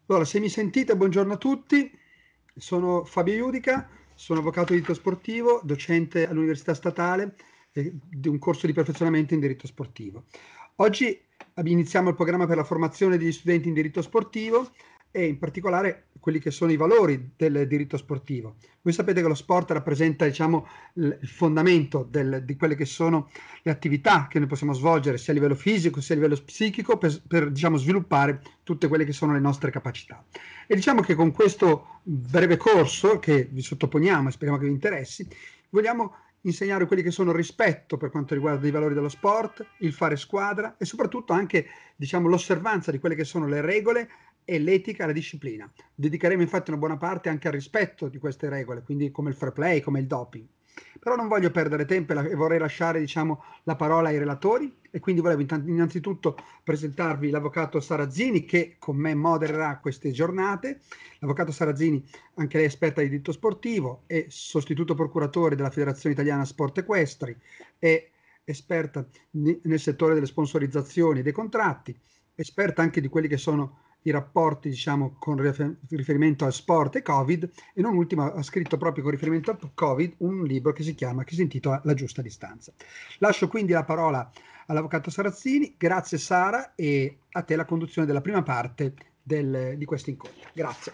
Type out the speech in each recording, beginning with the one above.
Allora, se mi sentite, buongiorno a tutti. Sono Fabio Iudica, sono avvocato di diritto sportivo, docente all'Università Statale di un corso di perfezionamento in diritto sportivo. Oggi iniziamo il programma per la formazione degli studenti in diritto sportivo e in particolare quelli che sono i valori del diritto sportivo. Voi sapete che lo sport rappresenta, diciamo, il fondamento di quelle che sono le attività che noi possiamo svolgere sia a livello fisico sia a livello psichico per diciamo, sviluppare tutte quelle che sono le nostre capacità. E diciamo che con questo breve corso che vi sottoponiamo e speriamo che vi interessi, vogliamo insegnare quelli che sono il rispetto per quanto riguarda i valori dello sport, il fare squadra e soprattutto anche diciamo, l'osservanza di quelle che sono le regole e l'etica e la disciplina. Dedicheremo infatti una buona parte anche al rispetto di queste regole, quindi come il fair play, come il doping. Però non voglio perdere tempo e vorrei lasciare diciamo, la parola ai relatori e quindi volevo innanzitutto presentarvi l'avvocato Sarazzini che con me modererà queste giornate. L'avvocato Sarazzini, anche lei esperta di diritto sportivo, è sostituto procuratore della Federazione Italiana Sport Equestri, è esperta nel settore delle sponsorizzazioni e dei contratti, esperta anche di quelli che sono i rapporti diciamo con riferimento al sport e Covid e non ultimo ha scritto proprio con riferimento al Covid un libro che si intitola La giusta distanza. Lascio quindi la parola all'avvocato Sarazzini, grazie Sara e a te la conduzione della prima parte di questo incontro. Grazie.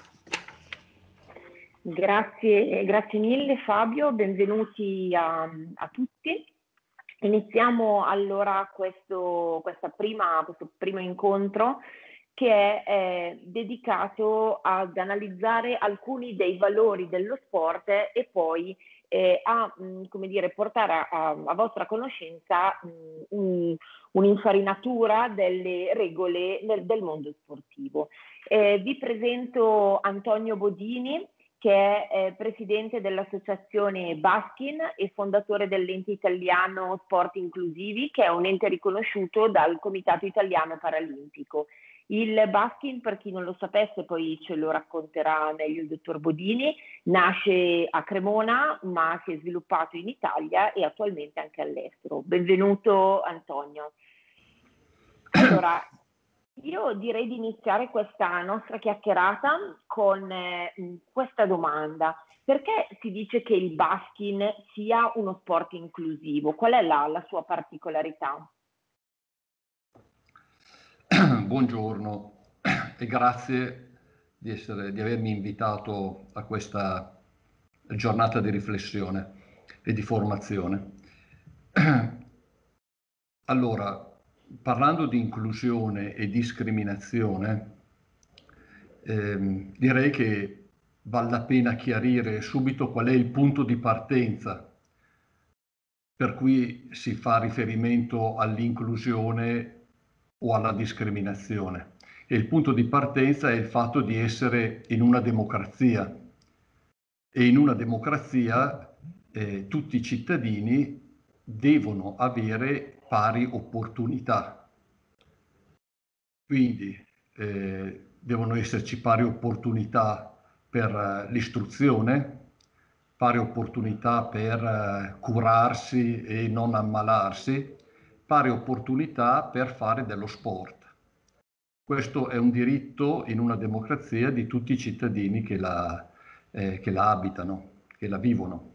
Grazie mille Fabio, benvenuti a tutti. Iniziamo allora questo primo incontro che è dedicato ad analizzare alcuni dei valori dello sport e poi portare a vostra conoscenza un'infarinatura delle regole del mondo sportivo. Vi presento Antonio Bodini, che è presidente dell'associazione Baskin e fondatore dell'ente italiano Sport Inclusivi, che è un ente riconosciuto dal Comitato Italiano Paralimpico. Il Baskin, per chi non lo sapesse, poi ce lo racconterà meglio il dottor Bodini, nasce a Cremona ma si è sviluppato in Italia e attualmente anche all'estero. Benvenuto Antonio. Allora, io direi di iniziare questa nostra chiacchierata con questa domanda. Perché si dice che il baskin sia uno sport inclusivo? Qual è la sua particolarità? Buongiorno e grazie di avermi invitato a questa giornata di riflessione e di formazione. Allora, parlando di inclusione e discriminazione, direi che vale la pena chiarire subito qual è il punto di partenza per cui si fa riferimento all'inclusione o alla discriminazione. E il punto di partenza è il fatto di essere in una democrazia. E in una democrazia tutti i cittadini devono avere pari opportunità. Quindi devono esserci pari opportunità per l'istruzione, pari opportunità per curarsi e non ammalarsi, pari opportunità per fare dello sport. Questo è un diritto in una democrazia di tutti i cittadini che la abitano, che la vivono.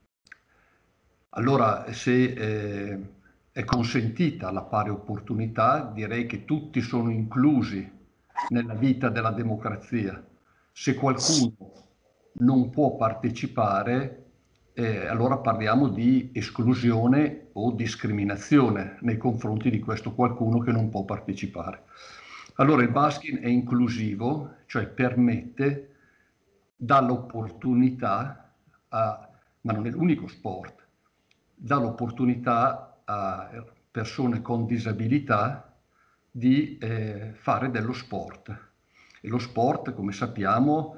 Allora, se è consentita la pari opportunità, direi che tutti sono inclusi nella vita della democrazia. Se qualcuno non può partecipare, allora parliamo di esclusione o discriminazione nei confronti di questo qualcuno che non può partecipare. Allora il baskin è inclusivo, cioè permette, dà l'opportunità ma non è l'unico sport, dà l'opportunità a persone con disabilità di fare dello sport. E lo sport, come sappiamo,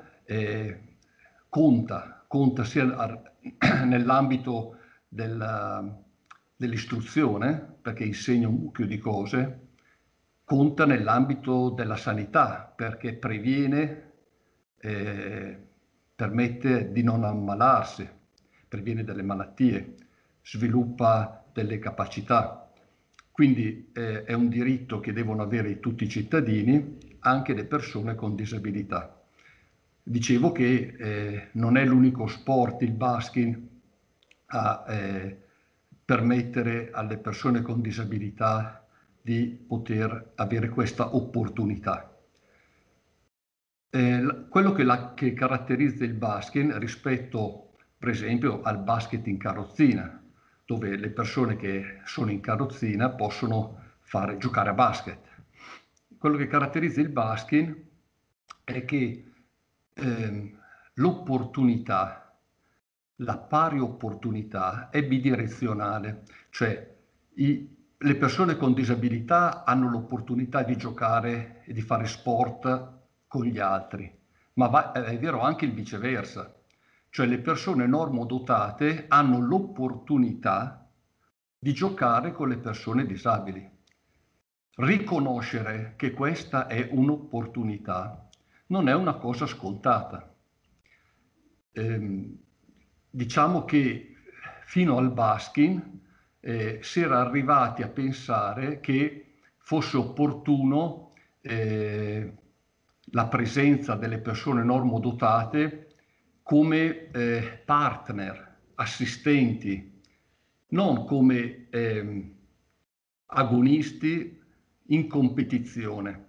conta sia nell'ambito dell'istruzione, perché insegna un mucchio di cose, conta nell'ambito della sanità, perché previene, permette di non ammalarsi, previene delle malattie, sviluppa delle capacità. Quindi è un diritto che devono avere tutti i cittadini anche le persone con disabilità. Dicevo che non è l'unico sport, il basking, a permettere alle persone con disabilità di poter avere questa opportunità. Quello che caratterizza il basking rispetto, per esempio, al basket in carrozzina, dove le persone che sono in carrozzina possono giocare a basket. Quello che caratterizza il basking è che l'opportunità, la pari opportunità è bidirezionale, cioè le persone con disabilità hanno l'opportunità di giocare e di fare sport con gli altri, ma è vero anche il viceversa, cioè le persone normodotate hanno l'opportunità di giocare con le persone disabili. Riconoscere che questa è un'opportunità non è una cosa scontata. Diciamo che fino al basking si era arrivati a pensare che fosse opportuno la presenza delle persone normodotate come partner, assistenti, non come agonisti in competizione.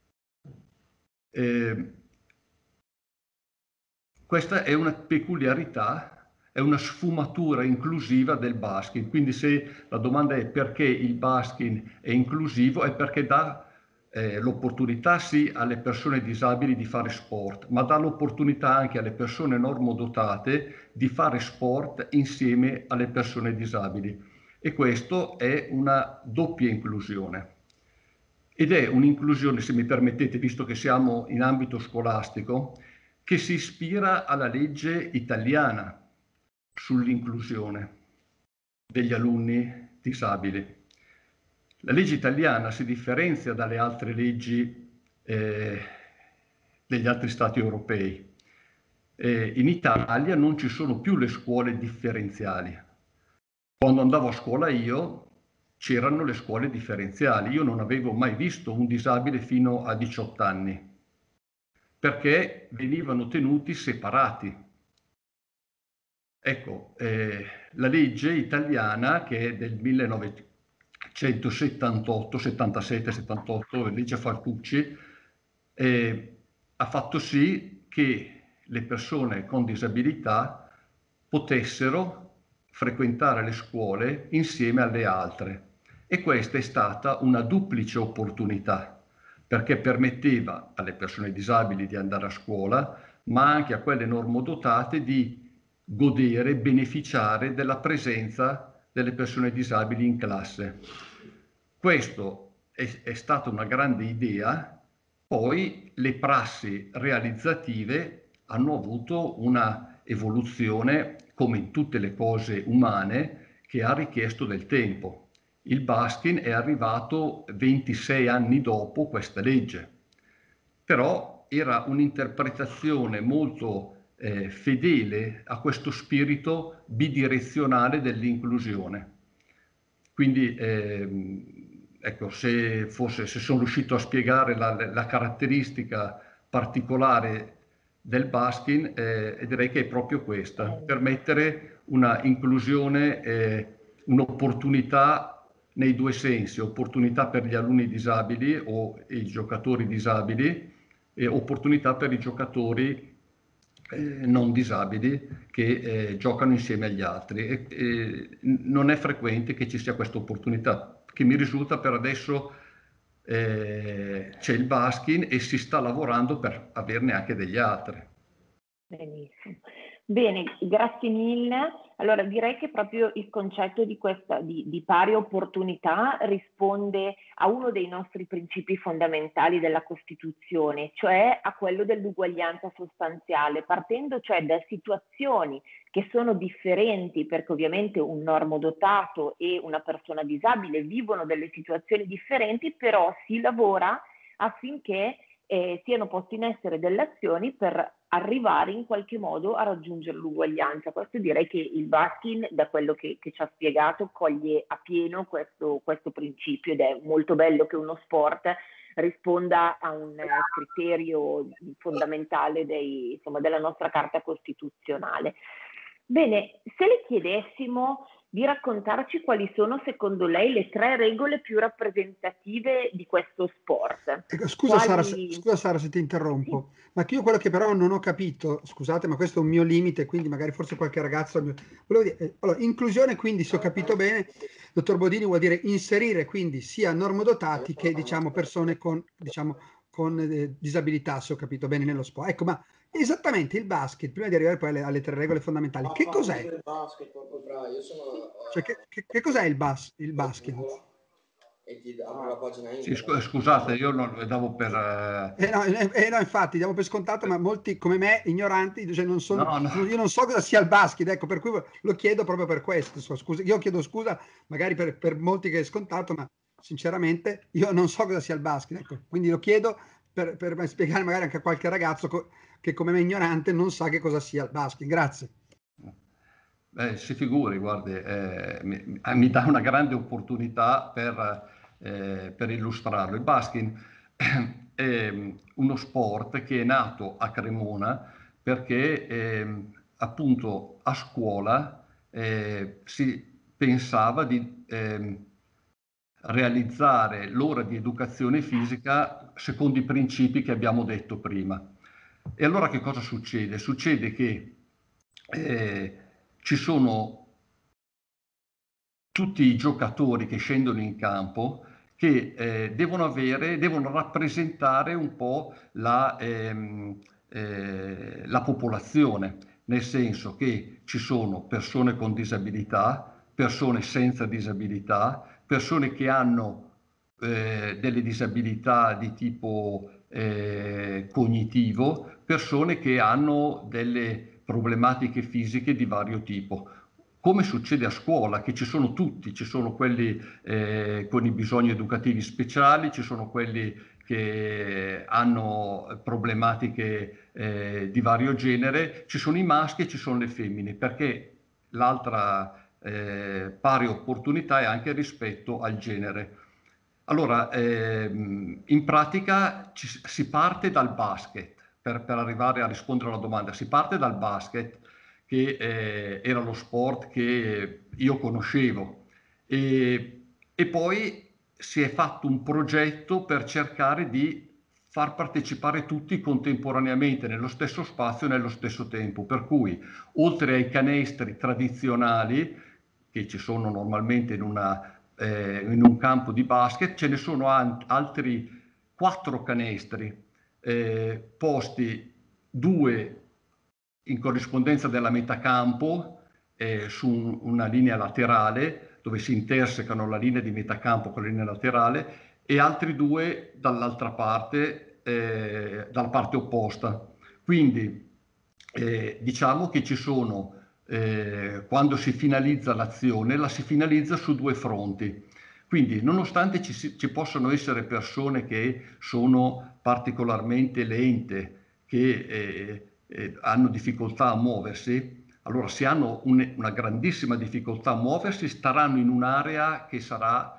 Questa è una peculiarità, è una sfumatura inclusiva del basking. Quindi se la domanda è perché il basking è inclusivo, è perché dà l'opportunità sì alle persone disabili di fare sport, ma dà l'opportunità anche alle persone normodotate di fare sport insieme alle persone disabili. E questo è una doppia inclusione. Ed è un'inclusione, se mi permettete, visto che siamo in ambito scolastico, che si ispira alla legge italiana sull'inclusione degli alunni disabili. La legge italiana si differenzia dalle altre leggi degli altri stati europei. In Italia non ci sono più le scuole differenziali. Quando andavo a scuola io c'erano le scuole differenziali. Io non avevo mai visto un disabile fino a 18 anni, perché venivano tenuti separati. Ecco, la legge italiana, che è del 1978, 77, 78, la legge Falcucci, ha fatto sì che le persone con disabilità potessero frequentare le scuole insieme alle altre. E questa è stata una duplice opportunità, perché permetteva alle persone disabili di andare a scuola, ma anche a quelle normodotate di godere, beneficiare della presenza delle persone disabili in classe. Questo è stata una grande idea, poi le prassi realizzative hanno avuto una evoluzione, come in tutte le cose umane, che ha richiesto del tempo. Il basking è arrivato 26 anni dopo questa legge, però era un'interpretazione molto fedele a questo spirito bidirezionale dell'inclusione. Quindi ecco, se sono riuscito a spiegare la caratteristica particolare del basking, direi che è proprio questa: permettere una inclusione, un'opportunità nei due sensi, opportunità per gli alunni disabili o i giocatori disabili e opportunità per i giocatori non disabili che giocano insieme agli altri. Non è frequente che ci sia questa opportunità, che mi risulta per adesso c'è il basking e si sta lavorando per averne anche degli altri. Benissimo. Bene, grazie mille. Allora direi che proprio il concetto di pari opportunità risponde a uno dei nostri principi fondamentali della Costituzione, cioè a quello dell'uguaglianza sostanziale, partendo cioè da situazioni che sono differenti, perché ovviamente un normodotato e una persona disabile vivono delle situazioni differenti, però si lavora affinché siano poste in essere delle azioni per arrivare in qualche modo a raggiungere l'uguaglianza. Questo direi che il basking, da quello che ci ha spiegato, coglie a pieno questo principio, ed è molto bello che uno sport risponda a un criterio fondamentale della nostra Carta Costituzionale. Bene, se le chiedessimo di raccontarci quali sono secondo lei le 3 regole più rappresentative di questo sport. Ecco, scusa Sara se ti interrompo, sì. Ma che io quello che però non ho capito, scusate, ma questo è un mio limite, quindi magari forse qualche ragazzo... Volevo dire, allora, inclusione quindi, se ho capito bene, dottor Bodini, vuol dire inserire quindi sia normodotati che diciamo persone con disabilità, se ho capito bene, nello sport. Ecco, ma esattamente il basket, prima di arrivare poi alle 3 regole fondamentali, che cos'è? Il basket, io sono, cioè, che cos'è il basket? E ti apro la pagina sì, scusate, io non lo davo per... no, infatti, diamo per scontato, ma molti come me, ignoranti, cioè non sono, no. Io non so cosa sia il basket, ecco, per cui lo chiedo proprio per questo. Scusa, io chiedo scusa magari per molti che è scontato, ma sinceramente io non so cosa sia il basket, ecco, quindi lo chiedo per spiegare magari anche a qualche ragazzo che come me ignorante non sa che cosa sia il basket. Grazie. Si figuri, guardi, mi dà una grande opportunità per illustrarlo. Il basket è uno sport che è nato a Cremona perché appunto a scuola si pensava di realizzare l'ora di educazione fisica secondo i principi che abbiamo detto prima. E allora che cosa succede? Succede che ci sono tutti i giocatori che scendono in campo che devono rappresentare un po' la popolazione, nel senso che ci sono persone con disabilità, persone senza disabilità, persone che hanno delle disabilità di tipo cognitivo, persone che hanno delle problematiche fisiche di vario tipo. Come succede a scuola, che ci sono tutti, ci sono quelli con i bisogni educativi speciali, ci sono quelli che hanno problematiche di vario genere, ci sono i maschi e ci sono le femmine, perché l'altra pari opportunità è anche rispetto al genere. Allora, in pratica si parte dal basket, per arrivare a rispondere alla domanda, si parte dal basket, che era lo sport che io conoscevo, e poi si è fatto un progetto per cercare di far partecipare tutti contemporaneamente nello stesso spazio e nello stesso tempo, per cui oltre ai canestri tradizionali che ci sono normalmente in un campo di basket, ce ne sono altri 4 canestri posti, 2 in corrispondenza della metà campo su una linea laterale dove si intersecano la linea di metà campo con la linea laterale, e altri 2 dall'altra parte, dalla parte opposta. Quindi diciamo che ci sono, quando si finalizza l'azione, la si finalizza su 2 fronti. Quindi nonostante ci possono essere persone che sono particolarmente lente, che hanno difficoltà a muoversi, allora se hanno una grandissima difficoltà a muoversi, staranno in un'area che sarà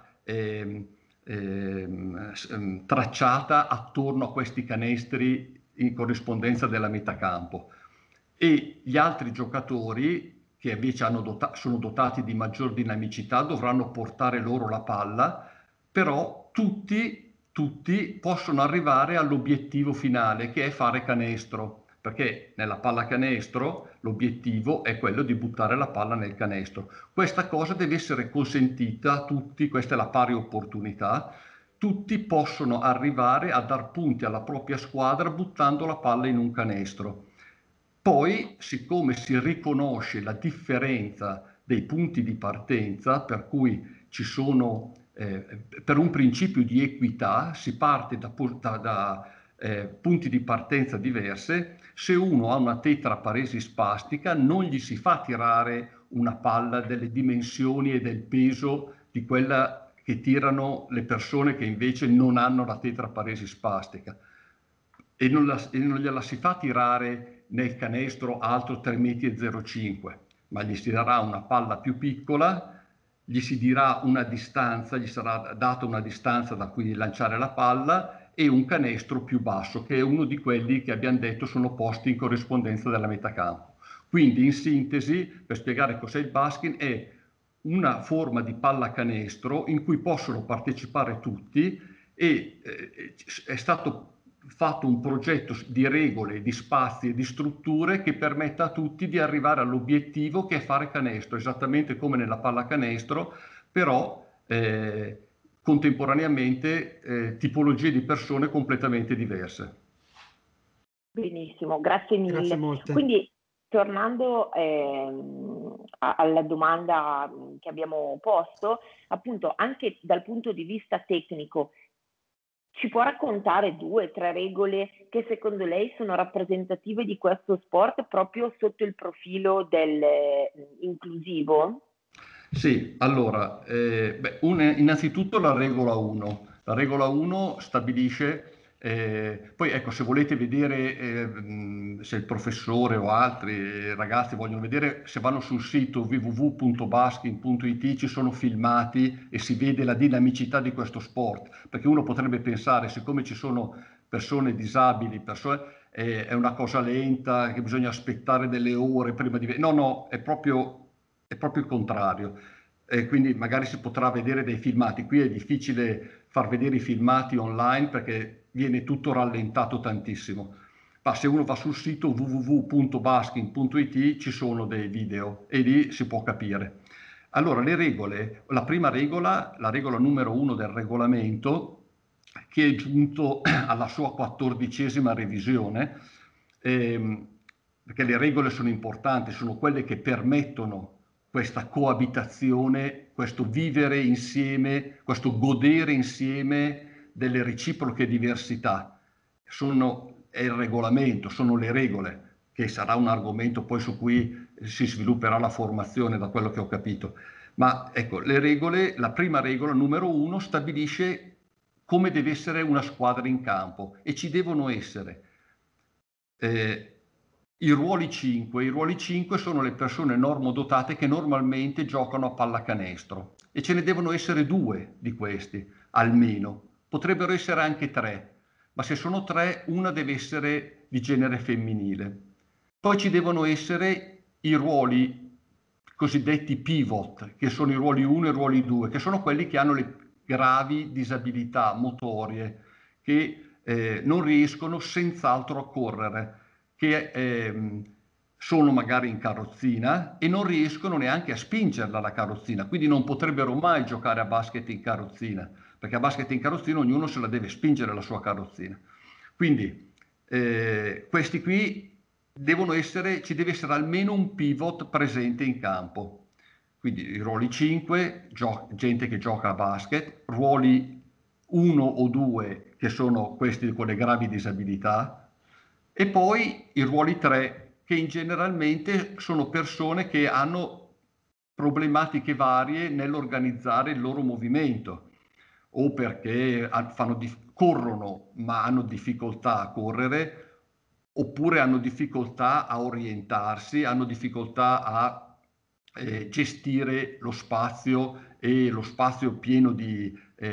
tracciata attorno a questi canestri in corrispondenza della metà campo, e gli altri giocatori che invece sono dotati di maggior dinamicità dovranno portare loro la palla, però tutti possono arrivare all'obiettivo finale, che è fare canestro, perché nella pallacanestro l'obiettivo è quello di buttare la palla nel canestro. Questa cosa deve essere consentita a tutti, questa è la pari opportunità. Tutti possono arrivare a dar punti alla propria squadra buttando la palla in un canestro. Poi, siccome si riconosce la differenza dei punti di partenza, per cui ci sono, per un principio di equità, si parte da punti di partenza diverse. Se uno ha una tetraparesi spastica, non gli si fa tirare una palla delle dimensioni e del peso di quella che tirano le persone che invece non hanno la tetraparesi spastica, e non gliela si fa tirare nel canestro alto 3,05 m, ma gli si darà una palla più piccola, gli si dirà una distanza, gli sarà data una distanza da cui lanciare la palla, e un canestro più basso, che è uno di quelli che abbiamo detto sono posti in corrispondenza della metà campo. Quindi, in sintesi, per spiegare cos'è il basket, è una forma di pallacanestro in cui possono partecipare tutti e è stato fatto un progetto di regole, di spazi e di strutture che permetta a tutti di arrivare all'obiettivo che è fare canestro, esattamente come nella pallacanestro, però contemporaneamente tipologie di persone completamente diverse. Benissimo, grazie mille. Grazie molte. Quindi, tornando alla domanda che abbiamo posto, appunto, anche dal punto di vista tecnico, ci può raccontare 2 o 3 regole che secondo lei sono rappresentative di questo sport proprio sotto il profilo del inclusivo? Sì, allora, innanzitutto la regola 1. La regola 1 stabilisce, poi ecco, se volete vedere, se il professore o altri ragazzi vogliono vedere, se vanno sul sito www.baskin.it ci sono filmati e si vede la dinamicità di questo sport, perché uno potrebbe pensare, siccome ci sono persone disabili, è una cosa lenta, che bisogna aspettare delle ore prima di... No, no, è proprio il contrario. Quindi magari si potrà vedere dei filmati. Qui è difficile far vedere i filmati online perché viene tutto rallentato tantissimo. Ma se uno va sul sito www.baskin.it ci sono dei video e lì si può capire. Allora, le regole, la prima regola, la regola numero 1 del regolamento, che è giunto alla sua 14ª revisione, perché le regole sono importanti, sono quelle che permettono questa coabitazione, questo vivere insieme, questo godere insieme delle reciproche diversità. È il regolamento, sono le regole, che sarà un argomento poi su cui si svilupperà la formazione, da quello che ho capito. Ma ecco, le regole, la prima regola, numero 1, stabilisce come deve essere una squadra in campo e ci devono essere i ruoli 5. I ruoli 5 sono le persone normodotate che normalmente giocano a pallacanestro e ce ne devono essere 2 di questi, almeno. Potrebbero essere anche 3, ma se sono 3, una deve essere di genere femminile. Poi ci devono essere i ruoli cosiddetti pivot, che sono i ruoli 1 e i ruoli 2, che sono quelli che hanno le gravi disabilità motorie, che non riescono senz'altro a correre, che sono magari in carrozzina e non riescono neanche a spingerla la carrozzina, quindi non potrebbero mai giocare a basket in carrozzina, perché a basket in carrozzina ognuno se la deve spingere la sua carrozzina. Quindi questi qui ci deve essere almeno un pivot presente in campo. Quindi i ruoli 5, gente che gioca a basket, ruoli 1 o 2 che sono questi con le gravi disabilità, e poi i ruoli 3 che generalmente sono persone che hanno problematiche varie nell'organizzare il loro movimento, o perché corrono ma hanno difficoltà a correre, oppure hanno difficoltà a orientarsi, hanno difficoltà a gestire lo spazio e lo spazio pieno di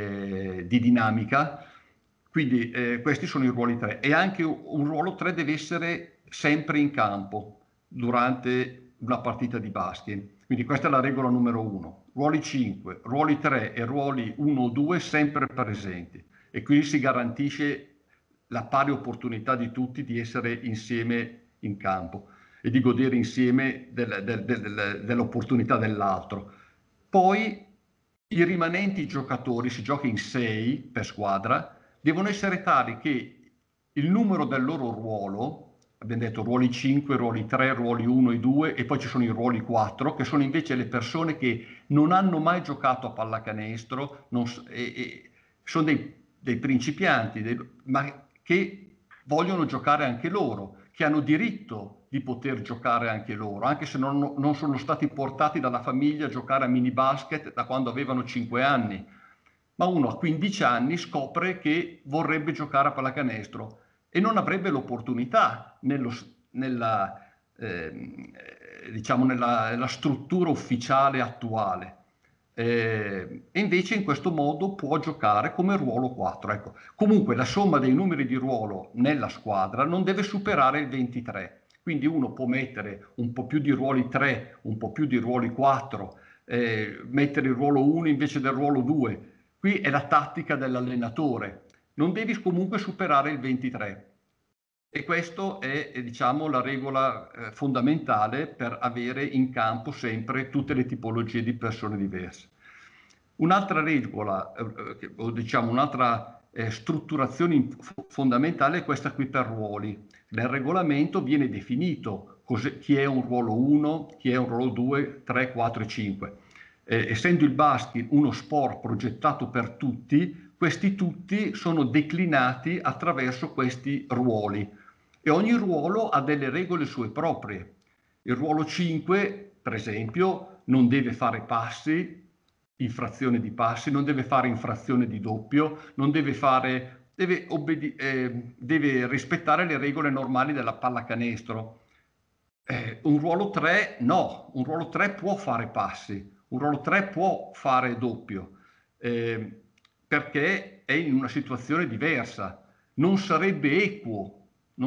dinamica. Quindi questi sono i ruoli 3 e anche un ruolo 3 deve essere sempre in campo durante una partita di basket. Quindi questa è la regola numero 1. Ruoli 5, ruoli 3 e ruoli 1 o 2 sempre presenti e quindi si garantisce la pari opportunità di tutti di essere insieme in campo e di godere insieme dell'opportunità dell'altro. Poi i rimanenti giocatori, si gioca in 6 per squadra, devono essere tali che il numero del loro ruolo, abbiamo detto ruoli 5, ruoli 3, ruoli 1 e 2 e poi ci sono i ruoli 4, che sono invece le persone che non hanno mai giocato a pallacanestro, sono dei principianti, ma che vogliono giocare anche loro, che hanno diritto di poter giocare anche loro, anche se non sono stati portati dalla famiglia a giocare a mini basket da quando avevano 5 anni. Ma uno a 15 anni scopre che vorrebbe giocare a pallacanestro e non avrebbe l'opportunità diciamo nella struttura ufficiale attuale. e invece in questo modo può giocare come ruolo 4. Ecco. Comunque la somma dei numeri di ruolo nella squadra non deve superare il 23, quindi uno può mettere un po' più di ruoli 3, un po' più di ruoli 4, mettere il ruolo 1 invece del ruolo 2. Qui è la tattica dell'allenatore, non devi comunque superare il 23. E questa è, diciamo, la regola fondamentale per avere in campo sempre tutte le tipologie di persone diverse. Un'altra regola, o diciamo un'altra strutturazione fondamentale è questa qui per ruoli. Nel regolamento viene definito chi è un ruolo 1, chi è un ruolo 2, 3, 4 e 5. Essendo il basket uno sport progettato per tutti, questi tutti sono declinati attraverso questi ruoli. E ogni ruolo ha delle regole sue proprie. Il ruolo 5, per esempio, non deve fare passi, infrazione di passi, non deve fare infrazione di doppio, non deve fare, deve rispettare le regole normali della pallacanestro. Un ruolo 3 no, un ruolo 3 può fare passi, un ruolo 3 può fare doppio, perché è in una situazione diversa. Non sarebbe equo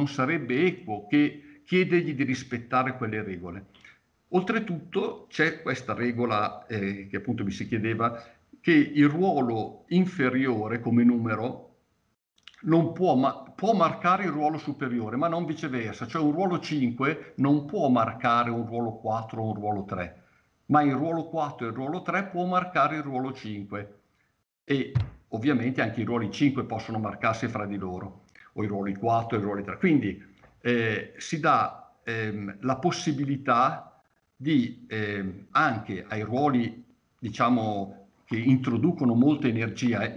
che chiedergli di rispettare quelle regole. Oltretutto c'è questa regola che appunto mi si chiedeva, che il ruolo inferiore come numero non può marcare il ruolo superiore, ma non viceversa, cioè un ruolo 5 non può marcare un ruolo 4 o un ruolo 3, ma il ruolo 4 e il ruolo 3 può marcare il ruolo 5 e ovviamente anche i ruoli 5 possono marcarsi fra di loro, o i ruoli 4 e i ruoli 3. Quindi si dà la possibilità di anche ai ruoli, diciamo, che introducono molta energia,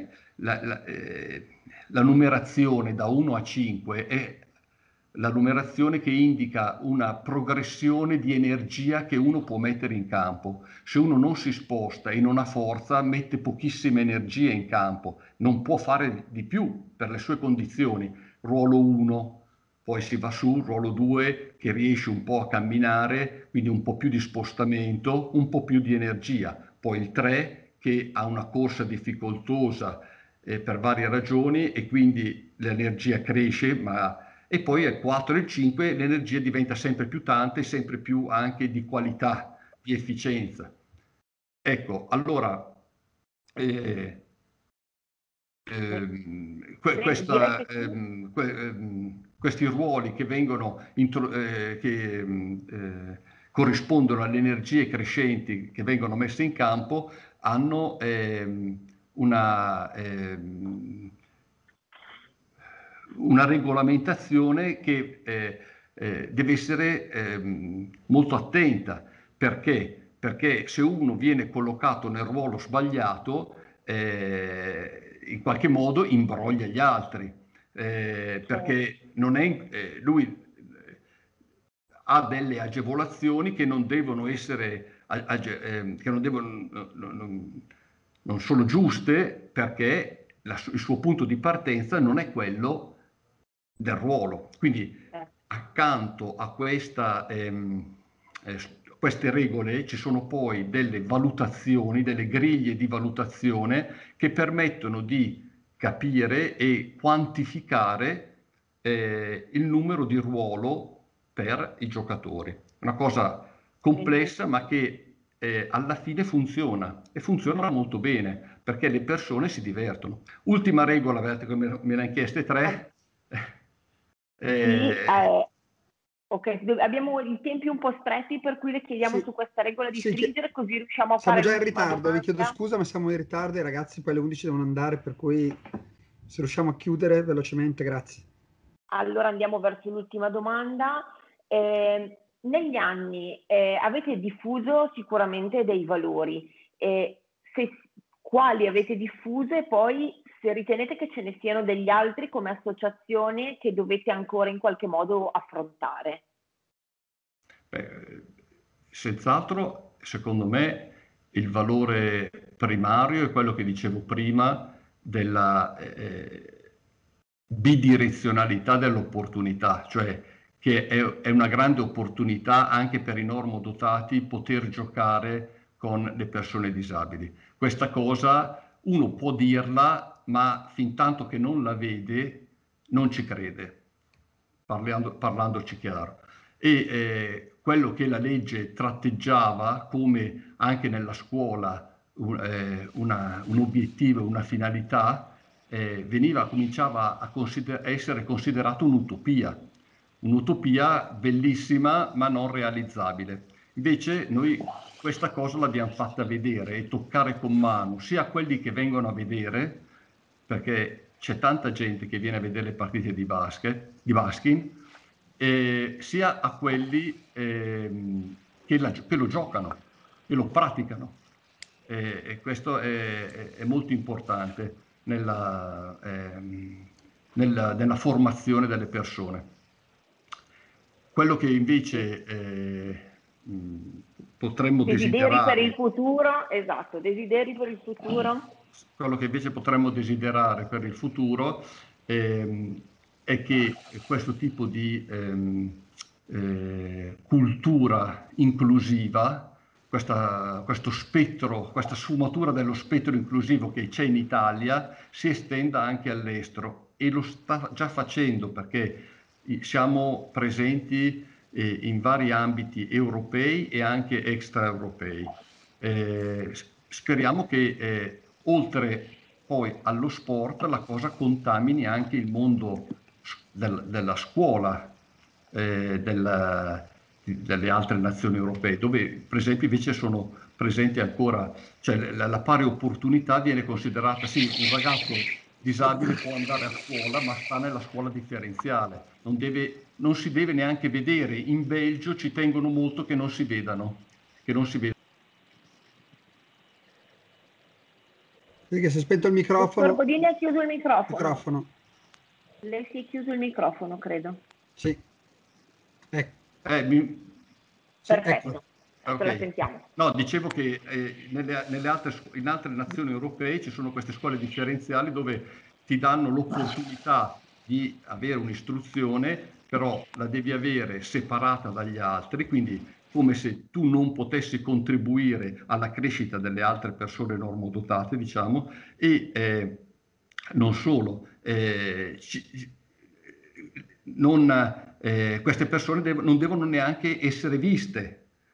la numerazione da 1 a 5 è la numerazione che indica una progressione di energia che uno può mettere in campo. Se uno non si sposta e non ha forza, mette pochissima energia in campo, non può fare di più per le sue condizioni. Ruolo 1, poi si va su, ruolo 2 che riesce un po' a camminare, quindi un po' più di spostamento, un po' più di energia. Poi il 3 che ha una corsa difficoltosa per varie ragioni e quindi l'energia cresce, e poi al 4 e il 5 l'energia diventa sempre più tanta e sempre più anche di qualità, di efficienza. Ecco, allora questi ruoli che vengono corrispondono alle energie crescenti che vengono messe in campo hanno una regolamentazione che deve essere molto attenta. Perché? Perché se uno viene collocato nel ruolo sbagliato, in qualche modo imbroglia gli altri, perché non è, lui ha delle agevolazioni che non devono essere, che non sono giuste, perché il suo punto di partenza non è quello del ruolo. Quindi accanto a queste regole ci sono poi delle valutazioni, delle griglie di valutazione che permettono di capire e quantificare il numero di ruolo per i giocatori. Una cosa complessa ma che alla fine funziona e funziona molto bene perché le persone si divertono. Ultima regola, vedete, me ne hanno chieste 3. Ok, abbiamo i tempi un po' stretti, per cui le chiediamo su questa regola di stringere, così riusciamo a siamo fare già in ritardo, vi chiedo scusa, ma siamo in ritardo, i ragazzi poi alle 11 devono andare, per cui se riusciamo a chiudere velocemente, grazie. Allora andiamo verso l'ultima domanda. Negli anni avete diffuso sicuramente dei valori, quali avete diffuso e poi se ritenete che ce ne siano degli altri come associazione che dovete ancora in qualche modo affrontare? Senz'altro, secondo me, il valore primario è quello che dicevo prima della bidirezionalità dell'opportunità, cioè che è una grande opportunità anche per i normodotati poter giocare con le persone disabili. Questa cosa uno può dirla, ma fin tanto che non la vede, non ci crede, parlandoci chiaro. E quello che la legge tratteggiava come anche nella scuola un obiettivo, una finalità, cominciava a essere considerato un'utopia bellissima ma non realizzabile. Invece noi questa cosa l'abbiamo fatta vedere e toccare con mano sia a quelli che vengono a vedere, perché c'è tanta gente che viene a vedere le partite di basket, sia a quelli che lo giocano e lo praticano. E questo è molto importante nella formazione delle persone. Quello che invece potremmo Desideri per il desiderare, futuro, esatto, desideri per il futuro. quello che invece potremmo desiderare per il futuro è che questo tipo di cultura inclusiva, questo spettro, questa sfumatura dello spettro inclusivo che c'è in Italia si estenda anche all'estero, e lo sta già facendo, perché siamo presenti in vari ambiti europei e anche extraeuropei. Speriamo che oltre poi allo sport la cosa contamini anche il mondo della scuola delle altre nazioni europee, dove per esempio invece sono presenti ancora, cioè la pari opportunità viene considerata, sì, un ragazzo disabile può andare a scuola, ma sta nella scuola differenziale, non si deve neanche vedere. In Belgio ci tengono molto che non si vedano, Vedi che si è spento il Dottor microfono. Bodini ha chiuso il Microfono. Lei si è chiuso il microfono, credo. Sì. Ecco. Sì, Perfetto, ecco. adesso la sentiamo. No, dicevo che in altre nazioni europee ci sono queste scuole differenziali dove ti danno l'opportunità di avere un'istruzione, però la devi avere separata dagli altri, quindi come se tu non potessi contribuire alla crescita delle altre persone normodotate, diciamo, e non solo. Queste persone non devono neanche essere viste.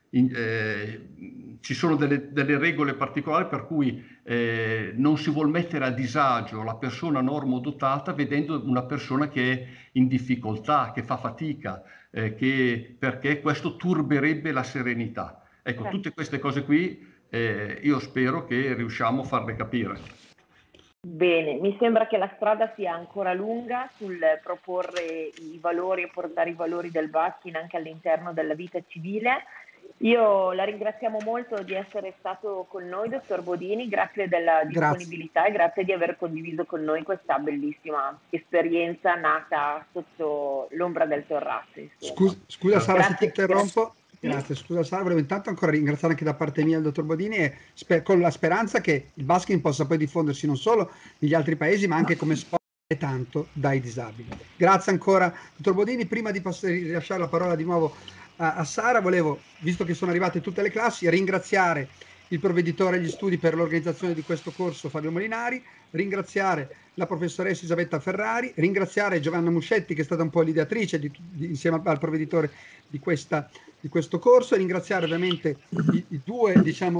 Ci sono delle regole particolari per cui non si vuol mettere a disagio la persona normodotata vedendo una persona che è in difficoltà, che fa fatica, perché questo turberebbe la serenità. Ecco, tutte queste cose qui io spero che riusciamo a farle capire. Bene, mi sembra che la strada sia ancora lunga sul proporre i valori e portare i valori del basket anche all'interno della vita civile. Io la ringraziamo molto di essere stato con noi, dottor Bodini, grazie della disponibilità e grazie di aver condiviso con noi questa bellissima esperienza nata sotto l'ombra del terrazzo. Scusa Sara se ti interrompo. Grazie, scusa Sara, volevo intanto ancora ringraziare anche da parte mia il dottor Bodini e con la speranza che il basket possa poi diffondersi non solo negli altri paesi ma anche come sport e tanto dai disabili. Grazie ancora dottor Bodini. Prima di lasciare la parola di nuovo a Sara, volevo, visto che sono arrivate tutte le classi, ringraziare il provveditore agli studi per l'organizzazione di questo corso Fabio Molinari, ringraziare la professoressa Isabetta Ferrari, ringraziare Giovanna Muscetti che è stata un po' l'ideatrice insieme al provveditore di questo corso, e ringraziare ovviamente i due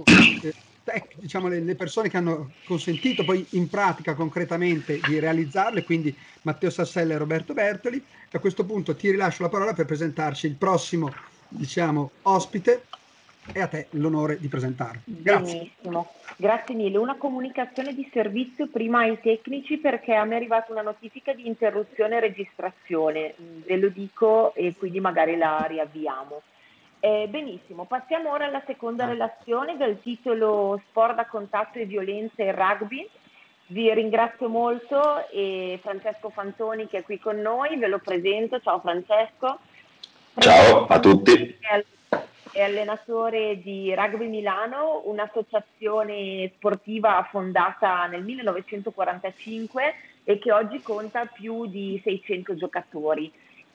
le persone che hanno consentito poi in pratica concretamente di realizzarle, quindi Matteo Sassella e Roberto Bertoli. A questo punto ti rilascio la parola per presentarci il prossimo ospite, e a te l'onore di presentarlo. Grazie. Benissimo, grazie mille. Una comunicazione di servizio prima ai tecnici, perché a me è arrivata una notifica di interruzione registrazione, ve lo dico e quindi magari la riavviamo. Benissimo, passiamo ora alla seconda relazione del titolo Sport da contatto e violenza e rugby. Vi ringrazio molto e Francesco Fantoni che è qui con noi, ve lo presento. Ciao Francesco. Ciao a tutti. È allenatore di Rugby Milano, un'associazione sportiva fondata nel 1945 e che oggi conta più di 600 giocatori.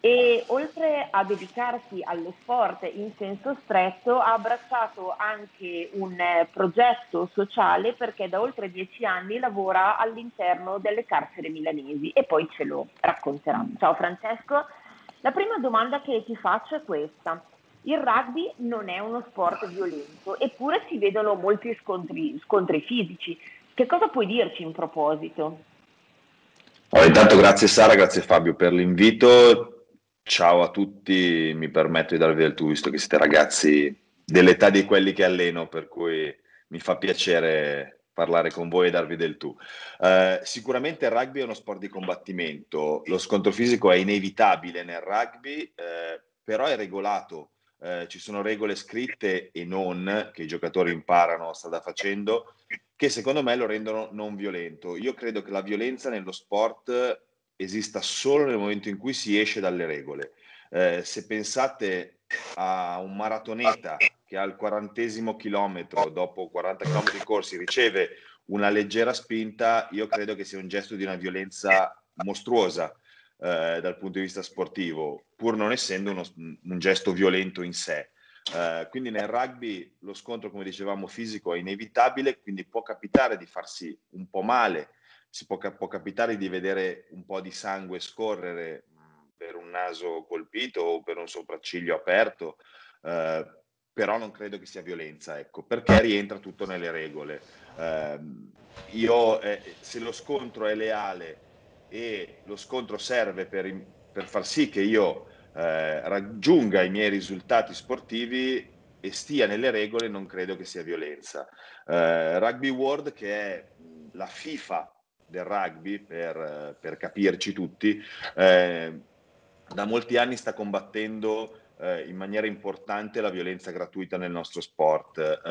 e oltre a dedicarsi allo sport in senso stretto ha abbracciato anche un progetto sociale, perché da oltre 10 anni lavora all'interno delle carceri milanesi e poi ce lo racconterà. Ciao Francesco, la prima domanda che ti faccio è questa. Il rugby non è uno sport violento, eppure si vedono molti scontri fisici. Che cosa puoi dirci in proposito? Allora, intanto grazie Sara, grazie Fabio per l'invito. Ciao a tutti, mi permetto di darvi del tu, visto che siete ragazzi dell'età di quelli che alleno, per cui mi fa piacere parlare con voi e darvi del tu. Sicuramente il rugby è uno sport di combattimento, lo scontro fisico è inevitabile nel rugby, però è regolato. Ci sono regole scritte e non, che i giocatori imparano strada facendo, che secondo me lo rendono non violento. Io credo che la violenza nello sport esista solo nel momento in cui si esce dalle regole. Se pensate a un maratoneta che al 40° chilometro, dopo 40 chilometri corsi, riceve una leggera spinta, io credo che sia un gesto di una violenza mostruosa dal punto di vista sportivo, pur non essendo un gesto violento in sé. Quindi nel rugby lo scontro, come dicevamo, fisico è inevitabile, quindi può capitare di farsi un po' male, può capitare di vedere un po' di sangue scorrere per un naso colpito o per un sopracciglio aperto, però non credo che sia violenza, ecco, perché rientra tutto nelle regole. Se lo scontro è leale e lo scontro serve per far sì che io raggiunga i miei risultati sportivi e stia nelle regole, non credo che sia violenza. Rugby World, che è la FIFA del rugby, per capirci tutti, da molti anni sta combattendo in maniera importante la violenza gratuita nel nostro sport.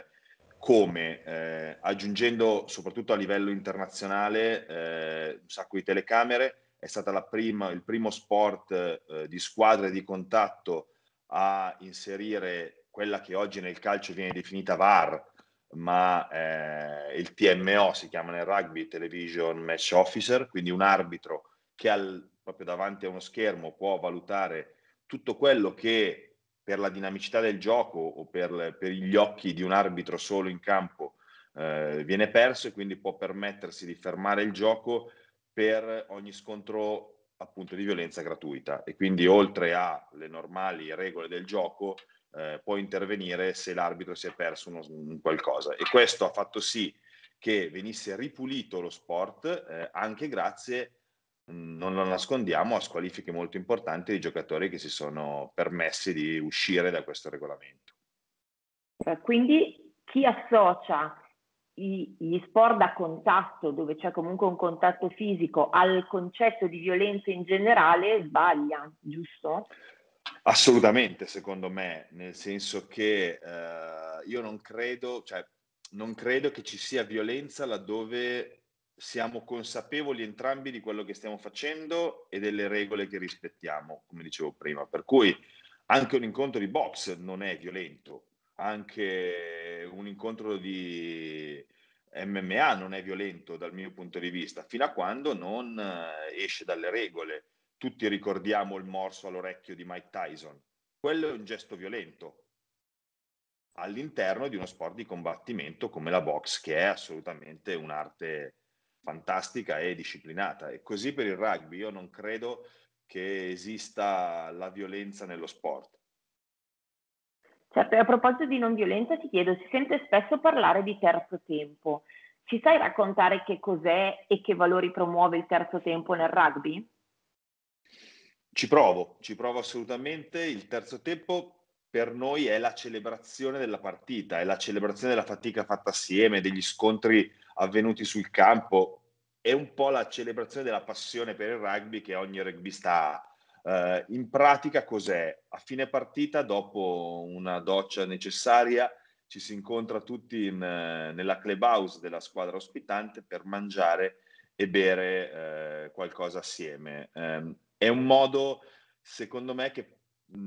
Aggiungendo soprattutto a livello internazionale un sacco di telecamere. È stata il primo sport di squadra e di contatto a inserire quella che oggi nel calcio viene definita VAR, ma il TMO si chiama nel rugby, Television Match Officer, quindi un arbitro che proprio davanti a uno schermo può valutare tutto quello che per la dinamicità del gioco o per gli occhi di un arbitro solo in campo viene perso, e quindi può permettersi di fermare il gioco per ogni scontro appunto di violenza gratuita, e quindi oltre alle normali regole del gioco può intervenire se l'arbitro si è perso un qualcosa, e questo ha fatto sì che venisse ripulito lo sport anche grazie, non lo nascondiamo, a squalifiche molto importanti di giocatori che si sono permessi di uscire da questo regolamento. Quindi chi associa gli sport da contatto, dove c'è comunque un contatto fisico, al concetto di violenza in generale, sbaglia, giusto? Assolutamente, secondo me, nel senso che io non credo che ci sia violenza laddove siamo consapevoli entrambi di quello che stiamo facendo e delle regole che rispettiamo, come dicevo prima. Per cui anche un incontro di box non è violento, anche un incontro di MMA non è violento dal mio punto di vista, fino a quando non esce dalle regole. Tutti ricordiamo il morso all'orecchio di Mike Tyson. Quello è un gesto violento all'interno di uno sport di combattimento come la box, che è assolutamente un'arte fantastica e disciplinata. E così per il rugby. Io non credo che esista la violenza nello sport. Certo, e a proposito di non violenza ti chiedo, si sente spesso parlare di terzo tempo. Ci sai raccontare che cos'è e che valori promuove il terzo tempo nel rugby? Ci provo assolutamente. Il terzo tempo per noi è la celebrazione della partita, è la celebrazione della fatica fatta assieme, degli scontri avvenuti sul campo, è un po' la celebrazione della passione per il rugby che ogni rugbista ha. In pratica cos'è? A fine partita, dopo una doccia necessaria, ci si incontra tutti nella clubhouse della squadra ospitante per mangiare e bere qualcosa assieme. È un modo, secondo me, che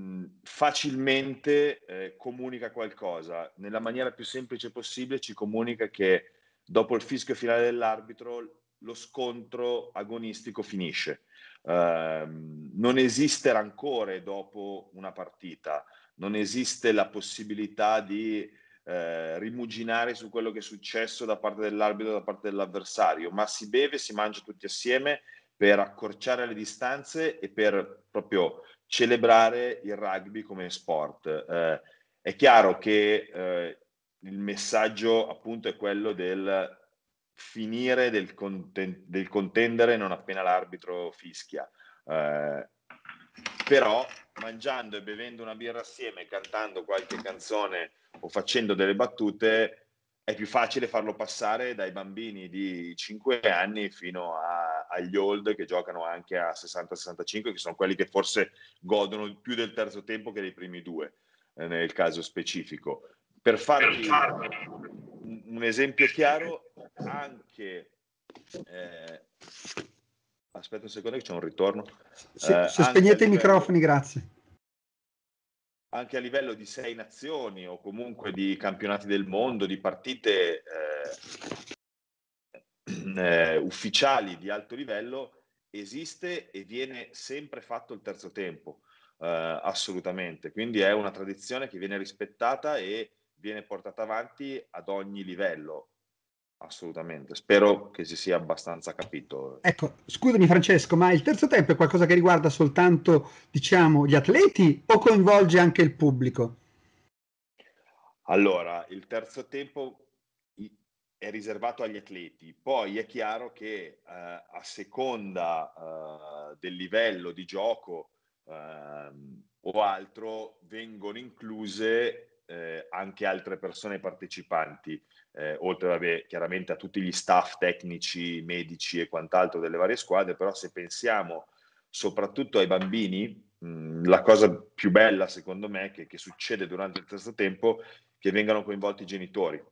facilmente comunica qualcosa. Nella maniera più semplice possibile ci comunica che dopo il fischio finale dell'arbitro lo scontro agonistico finisce. Non esiste rancore dopo una partita, non esiste la possibilità di rimuginare su quello che è successo da parte dell'arbitro, da parte dell'avversario, ma si beve, si mangia tutti assieme per accorciare le distanze e per proprio celebrare il rugby come sport. È chiaro che il messaggio appunto è quello del finire del contendere non appena l'arbitro fischia. Però mangiando e bevendo una birra assieme, cantando qualche canzone o facendo delle battute, è più facile farlo passare dai bambini di 5 anni fino agli old che giocano anche a 60-65, che sono quelli che forse godono più del terzo tempo che dei primi due, nel caso specifico. Per farvi un esempio chiaro, anche aspetta un secondo che c'è un ritorno. Se spegnete i microfoni, grazie. Anche a livello di 6 nazioni o comunque di campionati del mondo, di partite ufficiali di alto livello, esiste e viene sempre fatto il terzo tempo, assolutamente. Quindi è una tradizione che viene rispettata e viene portata avanti ad ogni livello. Assolutamente, spero che si sia abbastanza capito. Ecco, scusami Francesco, ma il terzo tempo è qualcosa che riguarda soltanto, diciamo, gli atleti o coinvolge anche il pubblico? Allora, il terzo tempo è riservato agli atleti, poi è chiaro che a seconda del livello di gioco o altro vengono incluse anche altre persone partecipanti, oltre vabbè, chiaramente a tutti gli staff tecnici, medici e quant'altro delle varie squadre, però se pensiamo soprattutto ai bambini, la cosa più bella secondo me che succede durante il terzo tempo è che vengano coinvolti i genitori.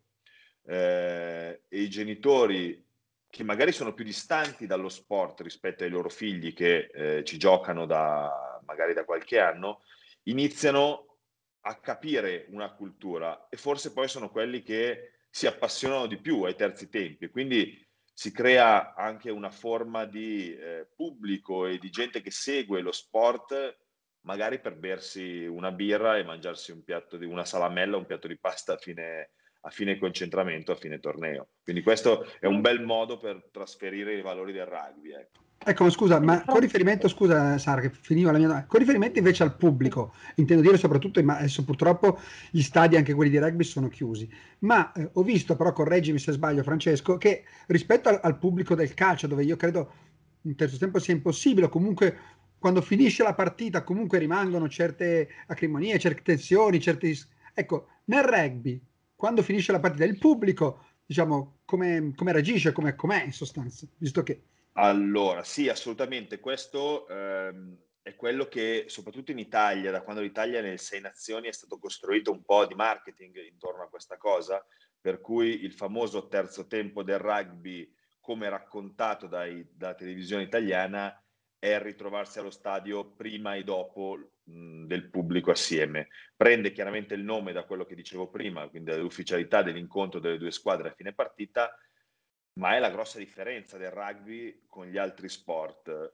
E i genitori che magari sono più distanti dallo sport rispetto ai loro figli che ci giocano magari da qualche anno, iniziano a capire una cultura e forse poi sono quelli che si appassionano di più ai terzi tempi. Quindi si crea anche una forma di pubblico e di gente che segue lo sport magari per bersi una birra e mangiarsi una salamella, un piatto di pasta a fine concentramento, a fine torneo. Quindi questo è un bel modo per trasferire i valori del rugby. Ecco, ma scusa, ma con riferimento, scusa Sara, che finiva la mia domanda, con riferimento invece al pubblico, intendo dire soprattutto, ma adesso purtroppo gli stadi, anche quelli di rugby, sono chiusi, ma ho visto, però correggimi se sbaglio Francesco, che rispetto al pubblico del calcio, dove io credo in terzo tempo sia impossibile, o comunque quando finisce la partita comunque rimangono certe acrimonie, certe tensioni, ecco, nel rugby, quando finisce la partita, il pubblico, diciamo, come reagisce, com'è in sostanza, visto che... Allora, sì, assolutamente. Questo è quello che, soprattutto in Italia, da quando l'Italia nelle 6 nazioni è stato costruito un po' di marketing intorno a questa cosa, per cui il famoso terzo tempo del rugby, come raccontato dalla televisione italiana, è il ritrovarsi allo stadio prima e dopo del pubblico assieme. Prende chiaramente il nome da quello che dicevo prima, quindi dall'ufficialità dell'incontro delle due squadre a fine partita, ma è la grossa differenza del rugby con gli altri sport.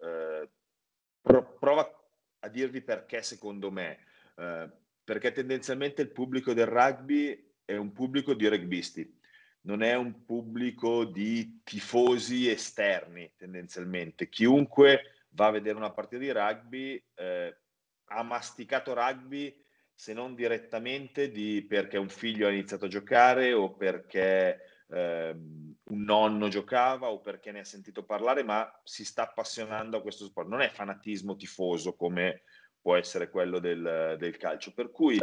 Prova a dirvi perché secondo me, perché tendenzialmente il pubblico del rugby è un pubblico di rugbisti, non è un pubblico di tifosi esterni tendenzialmente. Chiunque va a vedere una partita di rugby ha masticato rugby se non direttamente perché un figlio ha iniziato a giocare o perché un nonno giocava o perché ne ha sentito parlare, ma si sta appassionando a questo sport. Non è fanatismo tifoso come può essere quello del calcio. Per cui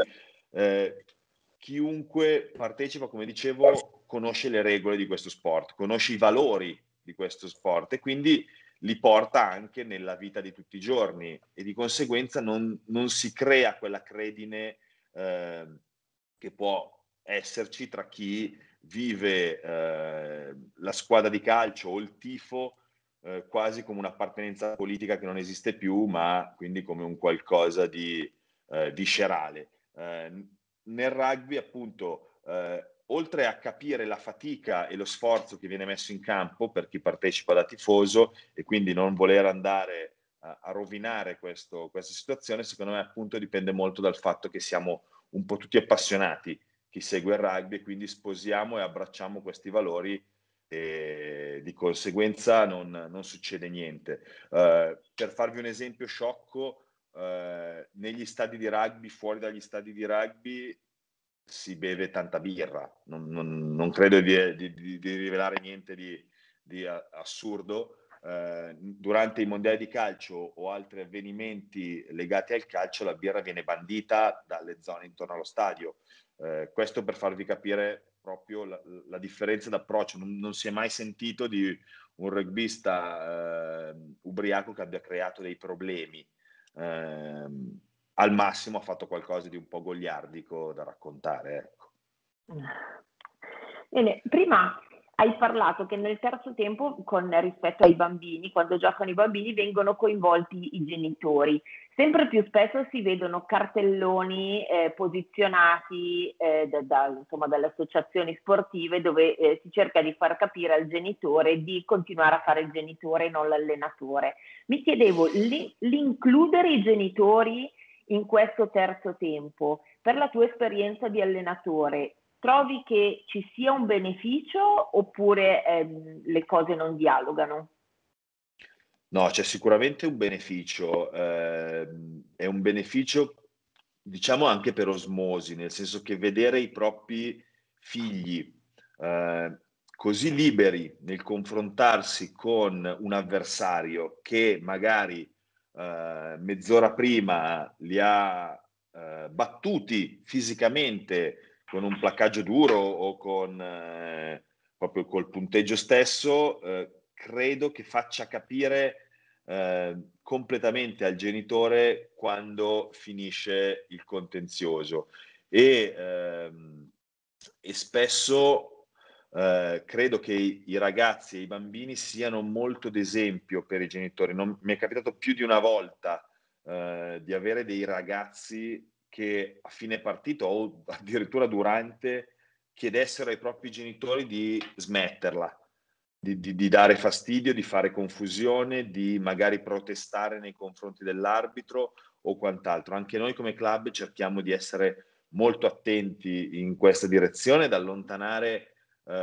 chiunque partecipa, come dicevo, conosce le regole di questo sport, conosce i valori di questo sport e quindi li porta anche nella vita di tutti i giorni e di conseguenza non si crea quella credine che può esserci tra chi vive la squadra di calcio o il tifo quasi come un'appartenenza politica che non esiste più, ma quindi come un qualcosa di viscerale. Nel rugby, appunto, oltre a capire la fatica e lo sforzo che viene messo in campo per chi partecipa da tifoso e quindi non voler andare a rovinare questa situazione, secondo me appunto dipende molto dal fatto che siamo un po' tutti appassionati, chi segue il rugby, e quindi sposiamo e abbracciamo questi valori e di conseguenza non succede niente. Per farvi un esempio sciocco, negli stadi di rugby, fuori dagli stadi di rugby, si beve tanta birra. Non credo di rivelare niente di assurdo. Durante i mondiali di calcio o altri avvenimenti legati al calcio, la birra viene bandita dalle zone intorno allo stadio. Questo per farvi capire proprio la differenza d'approccio. Non si è mai sentito di un rugbista ubriaco che abbia creato dei problemi. Al massimo ha fatto qualcosa di un po' goliardico da raccontare, ecco. Bene, prima hai parlato che nel terzo tempo, rispetto ai bambini, quando giocano i bambini, vengono coinvolti i genitori. Sempre più spesso si vedono cartelloni posizionati dalle associazioni sportive dove si cerca di far capire al genitore di continuare a fare il genitore e non l'allenatore. Mi chiedevo, l'includere i genitori in questo terzo tempo, per la tua esperienza di allenatore, trovi che ci sia un beneficio oppure le cose non dialogano? No, c'è sicuramente un beneficio, è un beneficio diciamo anche per osmosi, nel senso che vedere i propri figli così liberi nel confrontarsi con un avversario che magari mezz'ora prima li ha battuti fisicamente con un placcaggio duro o con proprio col punteggio stesso, credo che faccia capire completamente al genitore quando finisce il contenzioso e spesso credo che i ragazzi e i bambini siano molto d'esempio per i genitori. Mi è capitato più di una volta di avere dei ragazzi che a fine partita o addirittura durante chiedessero ai propri genitori di smetterla, di dare fastidio, di fare confusione, di magari protestare nei confronti dell'arbitro o quant'altro. Anche noi come club cerchiamo di essere molto attenti in questa direzione, ad allontanare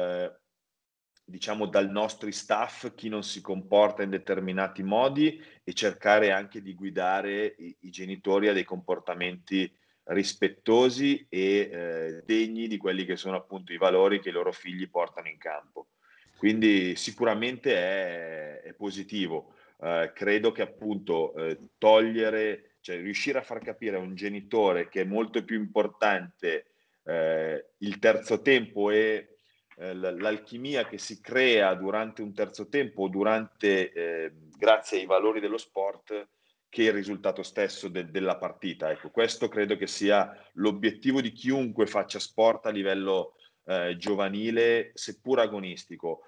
diciamo dal nostro staff chi non si comporta in determinati modi e cercare anche di guidare i genitori a dei comportamenti rispettosi e degni di quelli che sono appunto i valori che i loro figli portano in campo. Quindi sicuramente è positivo. Credo che appunto cioè riuscire a far capire a un genitore che è molto più importante il terzo tempo e l'alchimia che si crea durante un terzo tempo o grazie ai valori dello sport, che il risultato stesso della partita. Ecco, questo credo che sia l'obiettivo di chiunque faccia sport a livello giovanile, seppur agonistico.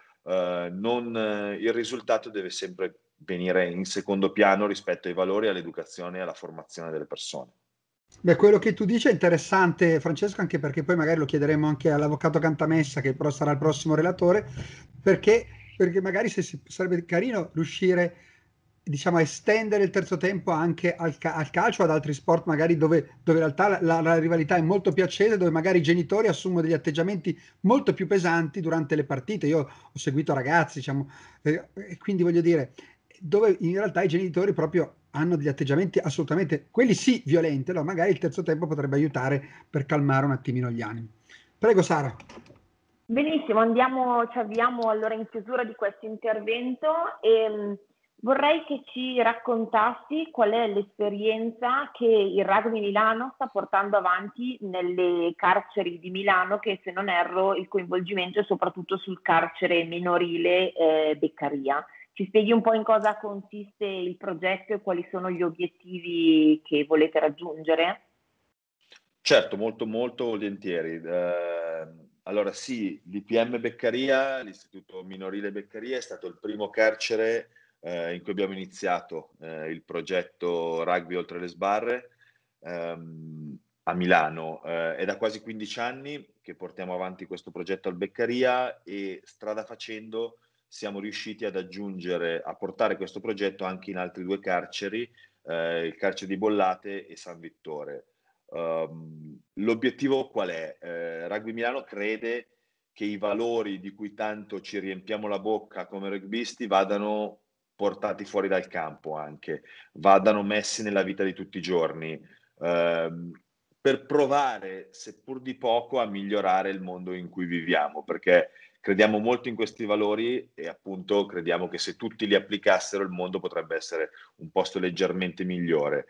Il risultato deve sempre venire in secondo piano rispetto ai valori, all'educazione e alla formazione delle persone. Beh, quello che tu dici è interessante, Francesco, anche perché poi magari lo chiederemo anche all'avvocato Cantamessa, che però sarà il prossimo relatore, perché magari sarebbe carino riuscire, diciamo, a estendere il terzo tempo anche al calcio, ad altri sport magari dove in realtà la rivalità è molto più accesa, dove magari i genitori assumono degli atteggiamenti molto più pesanti durante le partite. Io ho seguito ragazzi, diciamo, e quindi voglio dire, dove in realtà i genitori proprio hanno degli atteggiamenti assolutamente, quelli sì, violenti. Allora magari il terzo tempo potrebbe aiutare per calmare un attimino gli animi. Prego Sara. Benissimo, ci avviamo allora in chiusura di questo intervento e vorrei che ci raccontassi qual è l'esperienza che il Rugby Milano sta portando avanti nelle carceri di Milano, che se non erro il coinvolgimento è soprattutto sul carcere minorile Beccaria. Ci spieghi un po' in cosa consiste il progetto e quali sono gli obiettivi che volete raggiungere? Certo, molto molto volentieri. Allora sì, l'IPM Beccaria, l'Istituto Minorile Beccaria, è stato il primo carcere in cui abbiamo iniziato il progetto Rugby Oltre le Sbarre a Milano. È da quasi 15 anni che portiamo avanti questo progetto al Beccaria e strada facendo siamo riusciti a portare questo progetto anche in altri 2 carceri, il carcere di Bollate e San Vittore. L'obiettivo qual è? Rugby Milano crede che i valori di cui tanto ci riempiamo la bocca come rugbisti vadano portati fuori dal campo anche, vadano messi nella vita di tutti i giorni, per provare, seppur di poco, a migliorare il mondo in cui viviamo, perché crediamo molto in questi valori e appunto crediamo che se tutti li applicassero il mondo potrebbe essere un posto leggermente migliore.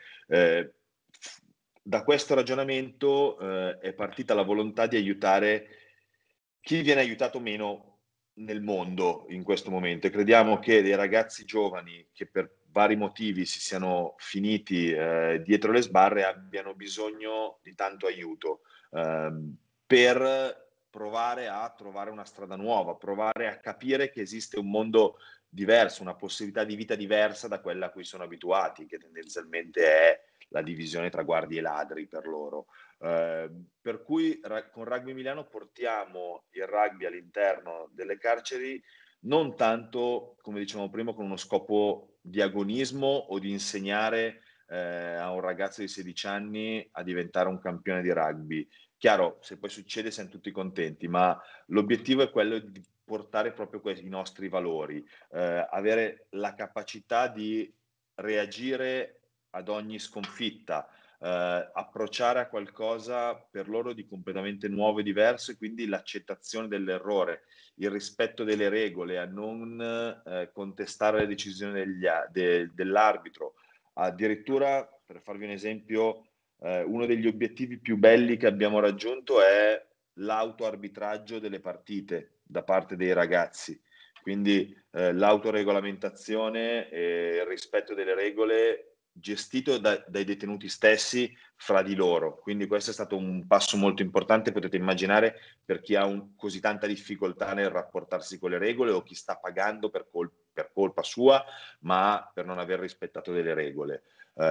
Da questo ragionamento è partita la volontà di aiutare chi viene aiutato meno nel mondo in questo momento, e crediamo che dei ragazzi giovani che per vari motivi si siano finiti dietro le sbarre abbiano bisogno di tanto aiuto per provare a trovare una strada nuova, provare a capire che esiste un mondo diverso, una possibilità di vita diversa da quella a cui sono abituati, che tendenzialmente è la divisione tra guardie e ladri per loro. Per cui con Rugby Milano portiamo il rugby all'interno delle carceri non tanto, come dicevamo prima, con uno scopo di agonismo o di insegnare a un ragazzo di 16 anni a diventare un campione di rugby. Chiaro, se poi succede siamo tutti contenti, ma l'obiettivo è quello di portare proprio i nostri valori, avere la capacità di reagire ad ogni sconfitta, approcciare a qualcosa per loro di completamente nuovo e diverso, e quindi l'accettazione dell'errore, il rispetto delle regole, a non contestare le decisioni dell'arbitro. Addirittura, per farvi un esempio, uno degli obiettivi più belli che abbiamo raggiunto è l'autoarbitraggio delle partite da parte dei ragazzi. Quindi l'autoregolamentazione e il rispetto delle regole gestito dai detenuti stessi fra di loro. Quindi questo è stato un passo molto importante, potete immaginare, per chi ha così tanta difficoltà nel rapportarsi con le regole o chi sta pagando per colpa sua, ma per non aver rispettato delle regole.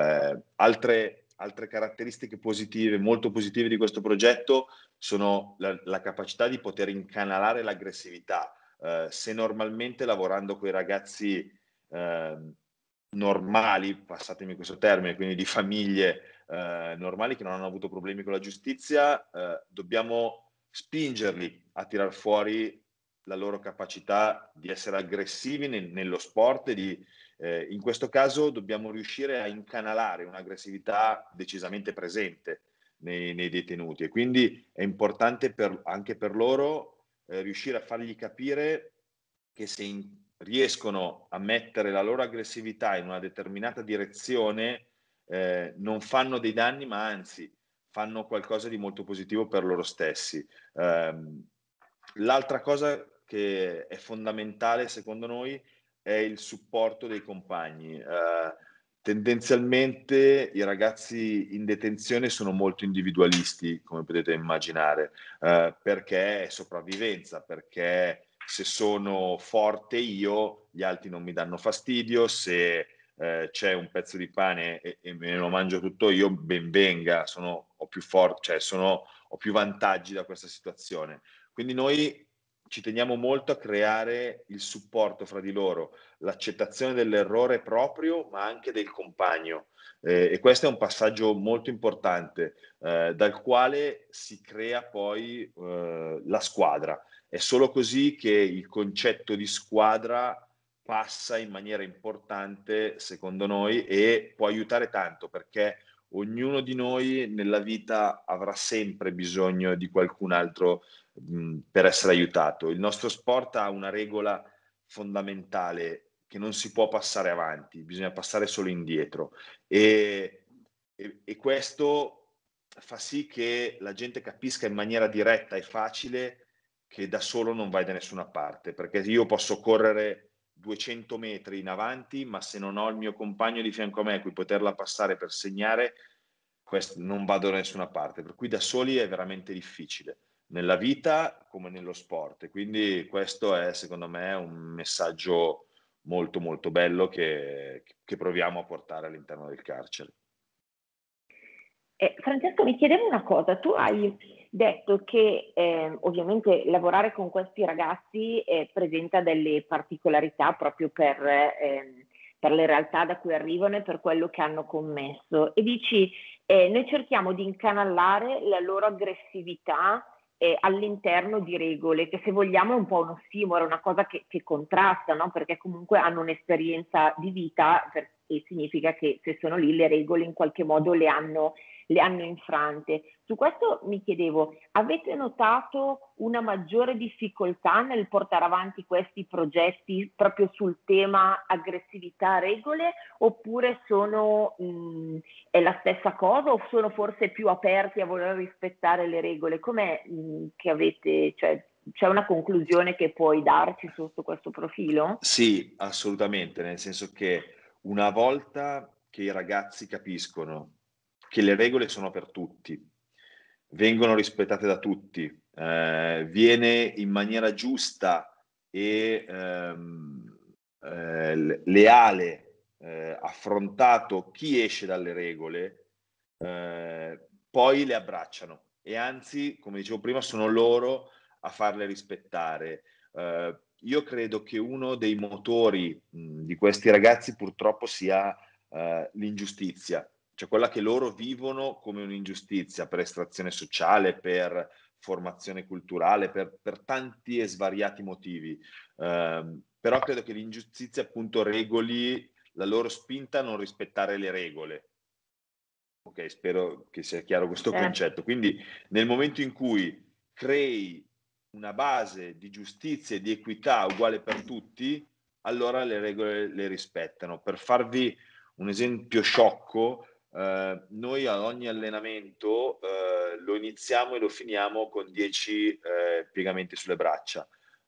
Altre caratteristiche positive, molto positive di questo progetto sono la capacità di poter incanalare l'aggressività. Se normalmente lavorando con i ragazzi normali, passatemi questo termine, quindi di famiglie normali che non hanno avuto problemi con la giustizia, dobbiamo spingerli a tirar fuori la loro capacità di essere aggressivi nello sport e in questo caso dobbiamo riuscire a incanalare un'aggressività decisamente presente nei detenuti, e quindi è importante anche per loro riuscire a fargli capire che se riescono a mettere la loro aggressività in una determinata direzione non fanno dei danni, ma anzi fanno qualcosa di molto positivo per loro stessi. L'altra cosa che è fondamentale secondo noi è il supporto dei compagni. Tendenzialmente i ragazzi in detenzione sono molto individualisti, come potete immaginare, perché è sopravvivenza, perché se sono forte io, gli altri non mi danno fastidio, se c'è un pezzo di pane e me lo mangio tutto io, ben venga, ho più vantaggi da questa situazione. Quindi noi ci teniamo molto a creare il supporto fra di loro, l'accettazione dell'errore proprio, ma anche del compagno. E questo è un passaggio molto importante, dal quale si crea poi la squadra. È solo così che il concetto di squadra passa in maniera importante, secondo noi, e può aiutare tanto, perché ognuno di noi nella vita avrà sempre bisogno di qualcun altro per essere aiutato. Il nostro sport ha una regola fondamentale che non si può passare avanti, bisogna passare solo indietro, e questo fa sì che la gente capisca in maniera diretta e facile che da solo non vai da nessuna parte, perché io posso correre 200 metri in avanti, ma se non ho il mio compagno di fianco a me cui poterla passare per segnare, non vado da nessuna parte, per cui da soli è veramente difficile, nella vita come nello sport. Quindi questo è, secondo me, un messaggio molto molto bello che proviamo a portare all'interno del carcere. Francesco, mi chiedevo una cosa, tu hai detto che ovviamente lavorare con questi ragazzi presenta delle particolarità proprio per le realtà da cui arrivano e per quello che hanno commesso, e dici noi cerchiamo di incanalare la loro aggressività all'interno di regole, che se vogliamo è un po' un ossimoro, una cosa che contrasta, no? Perché comunque hanno un'esperienza di vita e significa che se sono lì le regole in qualche modo le hanno infrante. Su questo mi chiedevo, avete notato una maggiore difficoltà nel portare avanti questi progetti proprio sul tema aggressività regole, oppure è la stessa cosa, o sono forse più aperti a voler rispettare le regole? Com'è che avete, cioè, c'è una conclusione che puoi darci sotto questo profilo? Sì, assolutamente, nel senso che una volta che i ragazzi capiscono che le regole sono per tutti, vengono rispettate da tutti, viene in maniera giusta e leale affrontato chi esce dalle regole, poi le abbracciano e anzi, come dicevo prima, sono loro a farle rispettare. Io credo che uno dei motori di questi ragazzi purtroppo sia l'ingiustizia, cioè quella che loro vivono come un'ingiustizia per estrazione sociale, per formazione culturale, per tanti e svariati motivi. Però credo che l'ingiustizia appunto regoli la loro spinta a non rispettare le regole. Ok, spero che sia chiaro questo concetto. Quindi nel momento in cui crei una base di giustizia e di equità uguale per tutti, allora le regole le rispettano. Per farvi un esempio sciocco, noi a ogni allenamento lo iniziamo e lo finiamo con 10 piegamenti sulle braccia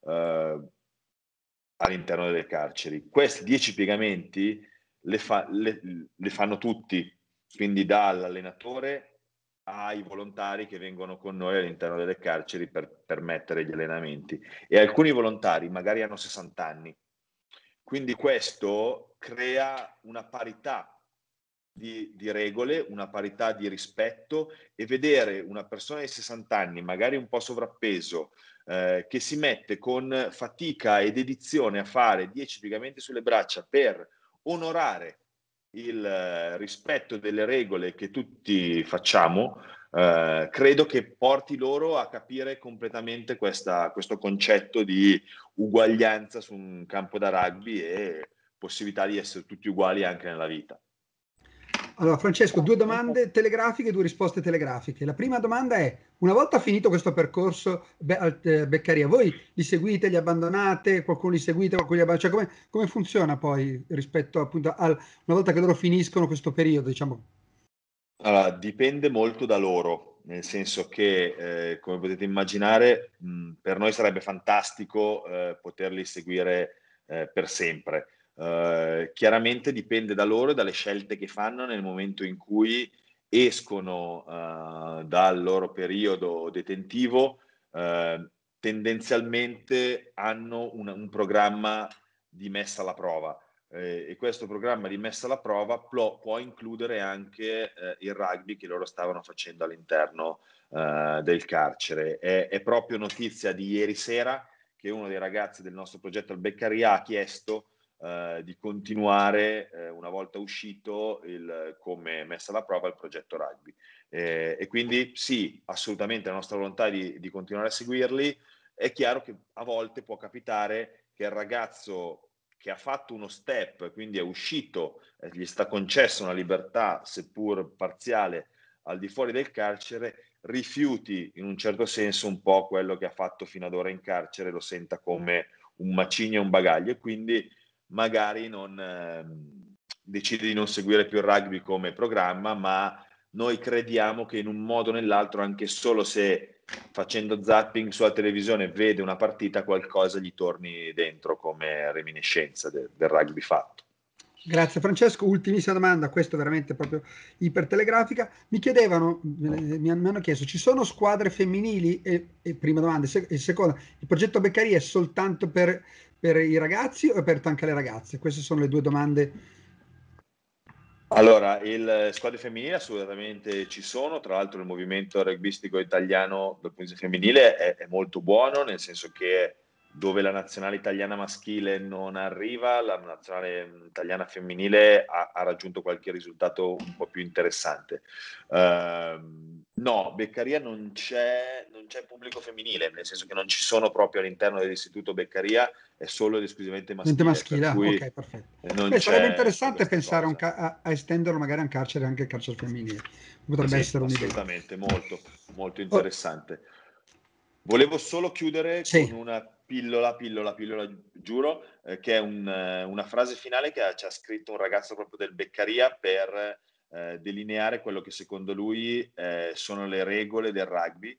all'interno delle carceri. Questi 10 piegamenti le fanno tutti, quindi dall'allenatore ai volontari che vengono con noi all'interno delle carceri per permettere gli allenamenti. E alcuni volontari magari hanno 60 anni. Quindi questo crea una parità di regole, una parità di rispetto, e vedere una persona di 60 anni, magari un po' sovrappeso, che si mette con fatica e dedizione a fare 10 piegamenti sulle braccia per onorare il rispetto delle regole che tutti facciamo, credo che porti loro a capire completamente questo concetto di uguaglianza su un campo da rugby e possibilità di essere tutti uguali anche nella vita. Allora, Francesco, 2 domande telegrafiche e 2 risposte telegrafiche. La prima domanda è: una volta finito questo percorso Beccaria, voi li seguite, li abbandonate, qualcuno li seguite, qualcuno li abbandonate? Cioè, come funziona poi rispetto appunto una volta che loro finiscono questo periodo, diciamo? Allora, dipende molto da loro, nel senso che, come potete immaginare, per noi sarebbe fantastico poterli seguire per sempre. Chiaramente dipende da loro e dalle scelte che fanno nel momento in cui escono dal loro periodo detentivo. Tendenzialmente hanno un programma di messa alla prova. E questo programma di messa alla prova può includere anche il rugby che loro stavano facendo all'interno del carcere. È proprio notizia di ieri sera che uno dei ragazzi del nostro progetto al Beccaria ha chiesto di continuare, una volta uscito, come messa alla prova il progetto rugby. E quindi sì, assolutamente la nostra volontà è di continuare a seguirli. È chiaro che a volte può capitare che il ragazzo che ha fatto uno step, quindi è uscito, gli sta concessa una libertà, seppur parziale, al di fuori del carcere, rifiuti in un certo senso un po' quello che ha fatto fino ad ora in carcere, lo senta come un macigno e un bagaglio, e quindi magari decide di non seguire più il rugby come programma, ma noi crediamo che in un modo o nell'altro, anche solo se facendo zapping sulla televisione vede una partita, qualcosa gli torni dentro come reminiscenza del rugby fatto. Grazie Francesco, ultimissima domanda, questa è veramente proprio ipertelegrafica. Mi chiedevano, mi hanno chiesto, ci sono squadre femminili? E prima domanda, e seconda, il progetto Beccaria è soltanto per i ragazzi o è aperto anche alle ragazze? Queste sono le 2 domande. Allora, le squadre femminili assolutamente ci sono, tra l'altro il movimento rugbyistico italiano dal punto di vista femminile è molto buono, nel senso che dove la nazionale italiana maschile non arriva, la nazionale italiana femminile ha raggiunto qualche risultato un po' più interessante. No, Beccaria non c'è pubblico femminile, nel senso che non ci sono proprio all'interno dell'istituto Beccaria, è solo ed esclusivamente maschile, per cui ok, perfetto. non Sarebbe c'è interessante questa pensare cosa. a estenderlo magari a un carcere, anche il carcere femminile. Potrebbe Sì, essere un'idea. assolutamente, molto, molto Oh, interessante. Volevo solo chiudere con sì, una pillola, giuro, che è una frase finale che ci ha scritto un ragazzo proprio del Beccaria per delineare quello che secondo lui sono le regole del rugby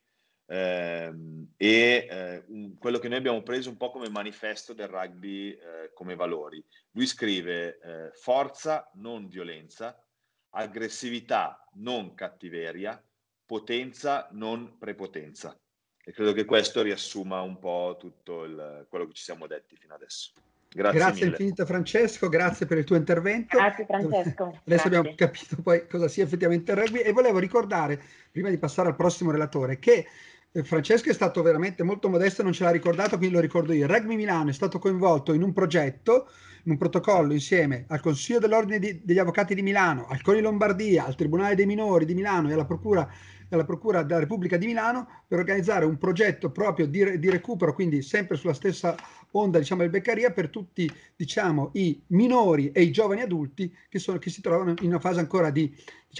quello che noi abbiamo preso un po' come manifesto del rugby come valori. Lui scrive forza, non violenza, aggressività, non cattiveria, potenza, non prepotenza. E credo che questo riassuma un po' tutto quello che ci siamo detti fino adesso. Grazie grazie mille. infinite Francesco, grazie per il tuo intervento. Grazie Francesco. Adesso Grazie. abbiamo capito poi cosa sia effettivamente il rugby, e volevo ricordare, prima di passare al prossimo relatore, che Francesco è stato veramente molto modesto e non ce l'ha ricordato, quindi lo ricordo io. Il Rugby Milano è stato coinvolto in un progetto, in un protocollo insieme al Consiglio dell'Ordine degli Avvocati di Milano, al CONI Lombardia, al Tribunale dei Minori di Milano e alla Procura della Repubblica di Milano, per organizzare un progetto proprio di recupero, quindi sempre sulla stessa onda, diciamo, del Beccaria, per tutti, diciamo, i minori e i giovani adulti che si trovano in una fase ancora di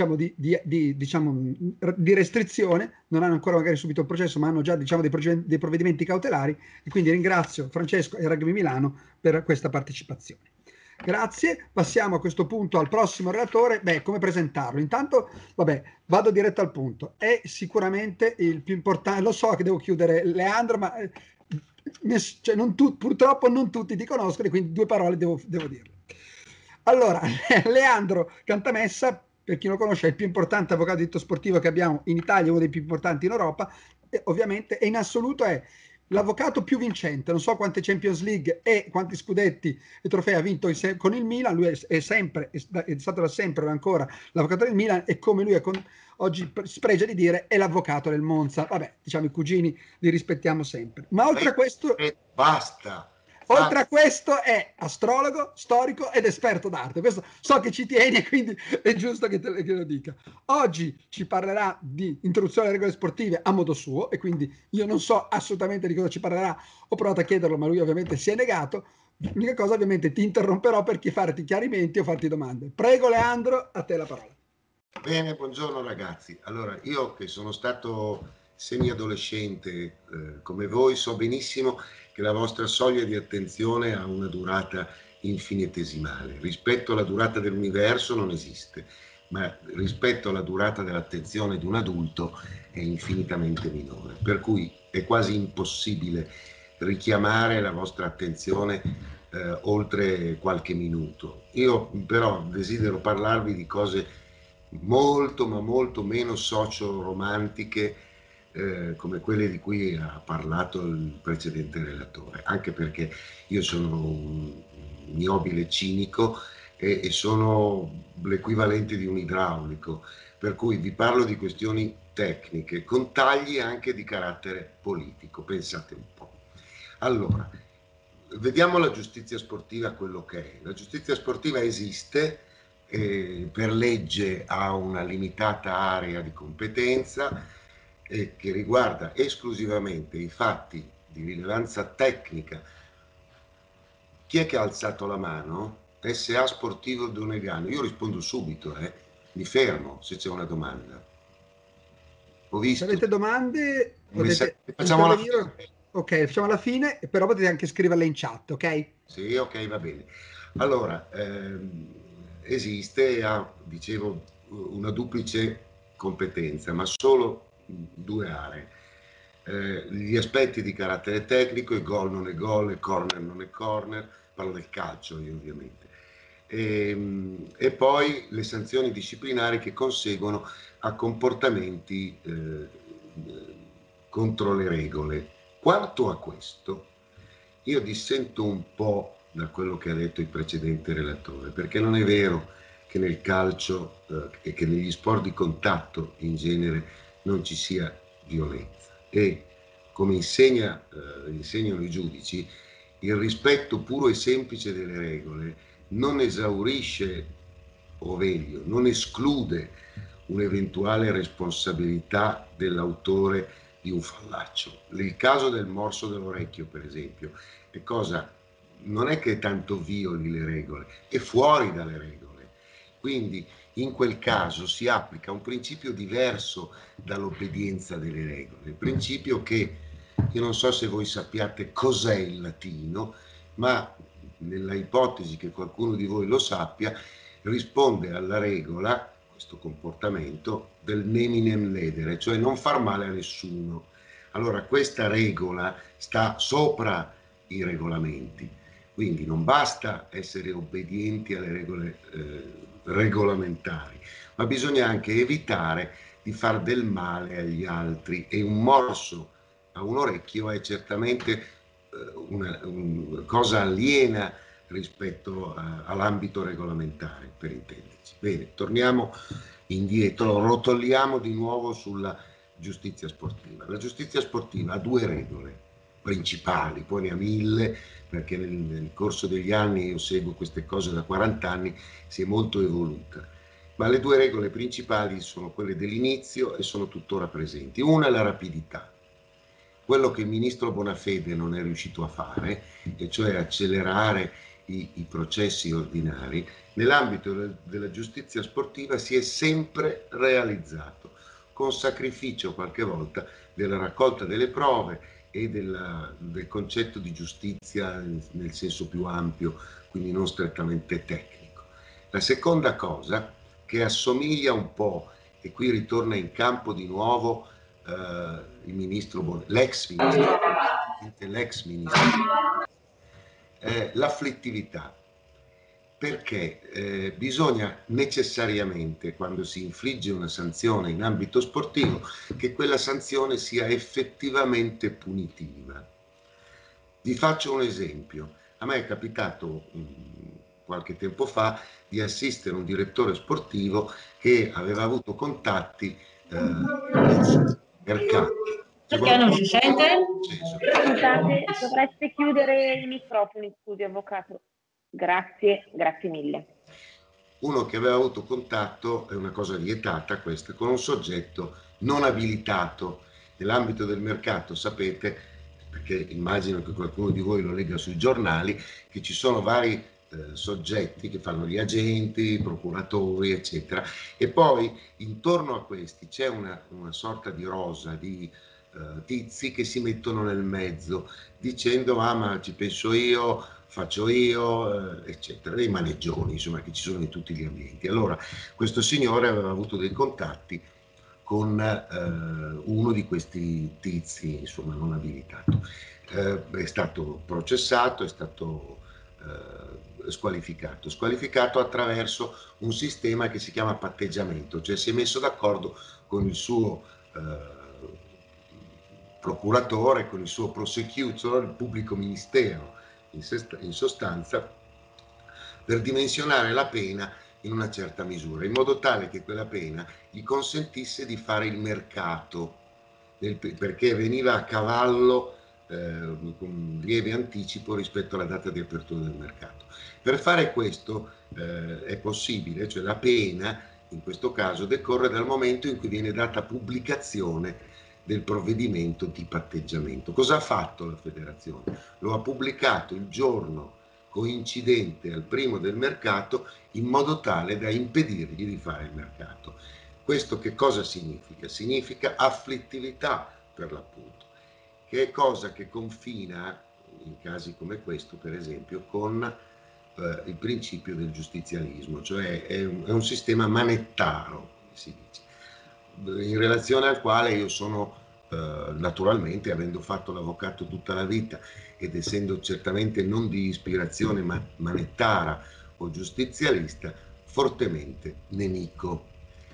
restrizione, non hanno ancora magari subito il processo, ma hanno già, diciamo, dei provvedimenti cautelari, e quindi ringrazio Francesco e Rugby Milano per questa partecipazione. Grazie, passiamo a questo punto al prossimo relatore. Come presentarlo? Intanto, vado diretto al punto. È sicuramente il più importante, lo so che devo chiudere, Leandro, ma purtroppo non tutti ti conoscono, quindi 2 parole devo dirle. Allora, Leandro Cantamessa, per chi non lo conosce, è il più importante avvocato di diritto sportivo che abbiamo in Italia, uno dei più importanti in Europa, e ovviamente, e in assoluto è l'avvocato più vincente. Non so quante Champions League e quanti scudetti e trofei ha vinto con il Milan. Lui è stato da sempre ancora l'avvocato del Milan, e come lui oggi spregia di dire, è l'avvocato del Monza. Vabbè, diciamo, i cugini li rispettiamo sempre. Ma oltre a questo... Basta! Oltre a questo è astrologo, storico ed esperto d'arte. Questo so che ci tieni, e quindi è giusto che lo dica. Oggi ci parlerà di introduzione alle regole sportive a modo suo, e quindi io non so assolutamente di cosa ci parlerà. Ho provato a chiederlo, ma lui ovviamente si è negato. L'unica cosa, ovviamente, ti interromperò per farti chiarimenti o farti domande. Prego Leandro, a te la parola. Bene, buongiorno ragazzi. Allora, io che sono stato semi-adolescente come voi, so benissimo che la vostra soglia di attenzione ha una durata infinitesimale. Rispetto alla durata dell'universo non esiste, ma rispetto alla durata dell'attenzione di un adulto è infinitamente minore. Per cui è quasi impossibile richiamare la vostra attenzione oltre qualche minuto. Io però desidero parlarvi di cose molto, ma molto meno socio-romantiche come quelle di cui ha parlato il precedente relatore, anche perché io sono un ignobile cinico e sono l'equivalente di un idraulico, per cui vi parlo di questioni tecniche con tagli anche di carattere politico. Pensate un po'. Allora, vediamo la giustizia sportiva, quello che è. La giustizia sportiva esiste, per legge ha una limitata area di competenza che riguarda esclusivamente i fatti di rilevanza tecnica. Chi è che ha alzato la mano? SA Sportivo Donegano. Io rispondo subito, mi fermo se c'è una domanda. Ho visto. Se avete domande potete facciamo alla intervenire. Ok, facciamo alla fine, però potete anche scriverle in chat, ok? Sì, ok, va bene. Allora, esiste, dicevo, una duplice competenza, ma solo 2 aree. Gli aspetti di carattere tecnico, il gol non è gol, il corner non è corner, parlo del calcio io ovviamente, e poi le sanzioni disciplinari che conseguono a comportamenti contro le regole. Quanto a questo, io dissento un po' da quello che ha detto il precedente relatore, perché non è vero che nel calcio e che negli sport di contatto in genere non ci sia violenza. E come insegnano i giudici, il rispetto puro e semplice delle regole non esaurisce, o meglio, non esclude un'eventuale responsabilità dell'autore di un fallaccio. Il caso del morso dell'orecchio, per esempio, non è che tanto violi le regole, è fuori dalle regole. Quindi in quel caso si applica un principio diverso dall'obbedienza delle regole, il principio che, io non so se voi sappiate cos'è il latino, ma nella ipotesi che qualcuno di voi lo sappia, risponde alla regola, questo comportamento, del neminem ledere, cioè non far male a nessuno. Allora questa regola sta sopra i regolamenti, quindi non basta essere obbedienti alle regole regolamentari, ma bisogna anche evitare di far del male agli altri, e un morso a un orecchio è certamente una cosa aliena rispetto all'ambito regolamentare, per intenderci. Bene, torniamo indietro, rotoliamo di nuovo sulla giustizia sportiva. La giustizia sportiva ha due regole principali, poi ne ha mille, perché nel corso degli anni, io seguo queste cose da 40 anni, si è molto evoluta. Ma le due regole principali sono quelle dell'inizio e sono tuttora presenti. Una è la rapidità, quello che il ministro Bonafede non è riuscito a fare, e cioè accelerare i processi ordinari, nell'ambito della giustizia sportiva si è sempre realizzato, con sacrificio qualche volta della raccolta delle prove e del concetto di giustizia nel senso più ampio, quindi non strettamente tecnico. La seconda cosa, che assomiglia un po', e qui ritorna in campo di nuovo l'ex ministro, l'afflittività, perché bisogna necessariamente, quando si infligge una sanzione in ambito sportivo, che quella sanzione sia effettivamente punitiva. Vi faccio un esempio. A me è capitato qualche tempo fa di assistere un direttore sportivo che aveva avuto contatti mercanti. Perché non si sente? Scusate, dovreste chiudere i microfoni, scusi avvocato. Grazie mille. Uno che aveva avuto contatto, è una cosa vietata questa, con un soggetto non abilitato nell'ambito del mercato. Sapete, perché immagino che qualcuno di voi lo legga sui giornali, che ci sono vari soggetti che fanno gli agenti, i procuratori, eccetera, e poi intorno a questi c'è una sorta di rosa di tizi che si mettono nel mezzo dicendo ma ci penso io, faccio io, eccetera, dei maneggioni insomma che ci sono in tutti gli ambienti. Allora questo signore aveva avuto dei contatti con uno di questi tizi insomma non abilitato, è stato processato, è stato squalificato attraverso un sistema che si chiama patteggiamento, cioè si è messo d'accordo con il suo procuratore, con il suo prosecutor, il pubblico ministero in sostanza, per dimensionare la pena in una certa misura, in modo tale che quella pena gli consentisse di fare il mercato, perché veniva a cavallo con lieve anticipo rispetto alla data di apertura del mercato. Per fare questo è possibile, cioè la pena in questo caso decorre dal momento in cui viene data pubblicazione del provvedimento di patteggiamento. Cosa ha fatto la federazione? Lo ha pubblicato il giorno coincidente al primo del mercato, in modo tale da impedirgli di fare il mercato. Questo che cosa significa? Significa afflittività, per l'appunto, che è cosa che confina, in casi come questo per esempio, con il principio del giustizialismo, cioè è un sistema manettaro, come si dice, in relazione al quale io sono naturalmente, avendo fatto l'avvocato tutta la vita ed essendo certamente non di ispirazione manettara o giustizialista, fortemente nemico.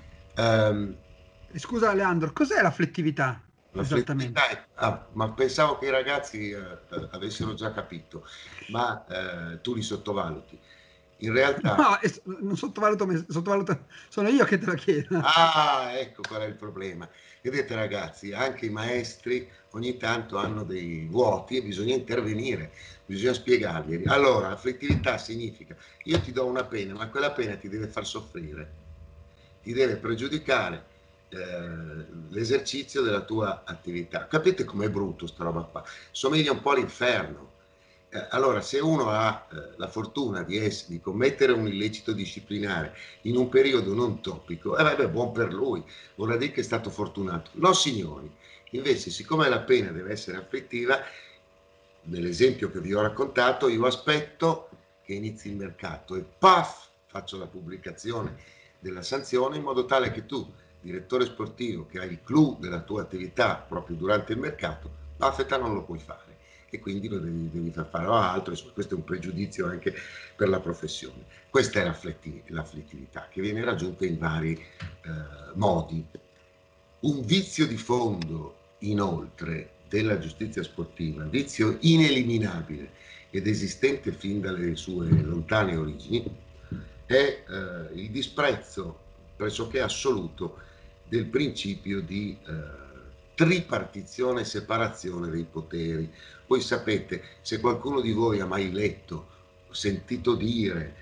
Scusa Leandro, cos'è l'afflittività? Esattamente. Ma pensavo che i ragazzi avessero già capito, ma tu li sottovaluti. In realtà... No, non sottovaluto me, sono io che te la chiedo. Ah, ecco qual è il problema. Vedete ragazzi, anche i maestri ogni tanto hanno dei vuoti e bisogna intervenire, bisogna spiegarglieli. Allora, afflittività significa, io ti do una pena, ma quella pena ti deve far soffrire, ti deve pregiudicare l'esercizio della tua attività. Capite com'è brutto sta roba qua? Somiglia un po' all'inferno. Allora, se uno ha la fortuna di commettere un illecito disciplinare in un periodo non topico, buon per lui, vorrà dire che è stato fortunato. No, signori, invece, siccome la pena deve essere afflittiva, nell'esempio che vi ho raccontato, io aspetto che inizi il mercato e paf, faccio la pubblicazione della sanzione in modo tale che tu, direttore sportivo, che hai il clou della tua attività proprio durante il mercato, Buffett non lo puoi fare e quindi lo devi far fare a altro. Questo è un pregiudizio anche per la professione. Questa è l'afflittività che viene raggiunta in vari modi. Un vizio di fondo, inoltre, della giustizia sportiva, vizio ineliminabile ed esistente fin dalle sue lontane origini, è il disprezzo pressoché assoluto del principio di tripartizione e separazione dei poteri. Voi sapete, se qualcuno di voi ha mai letto, sentito dire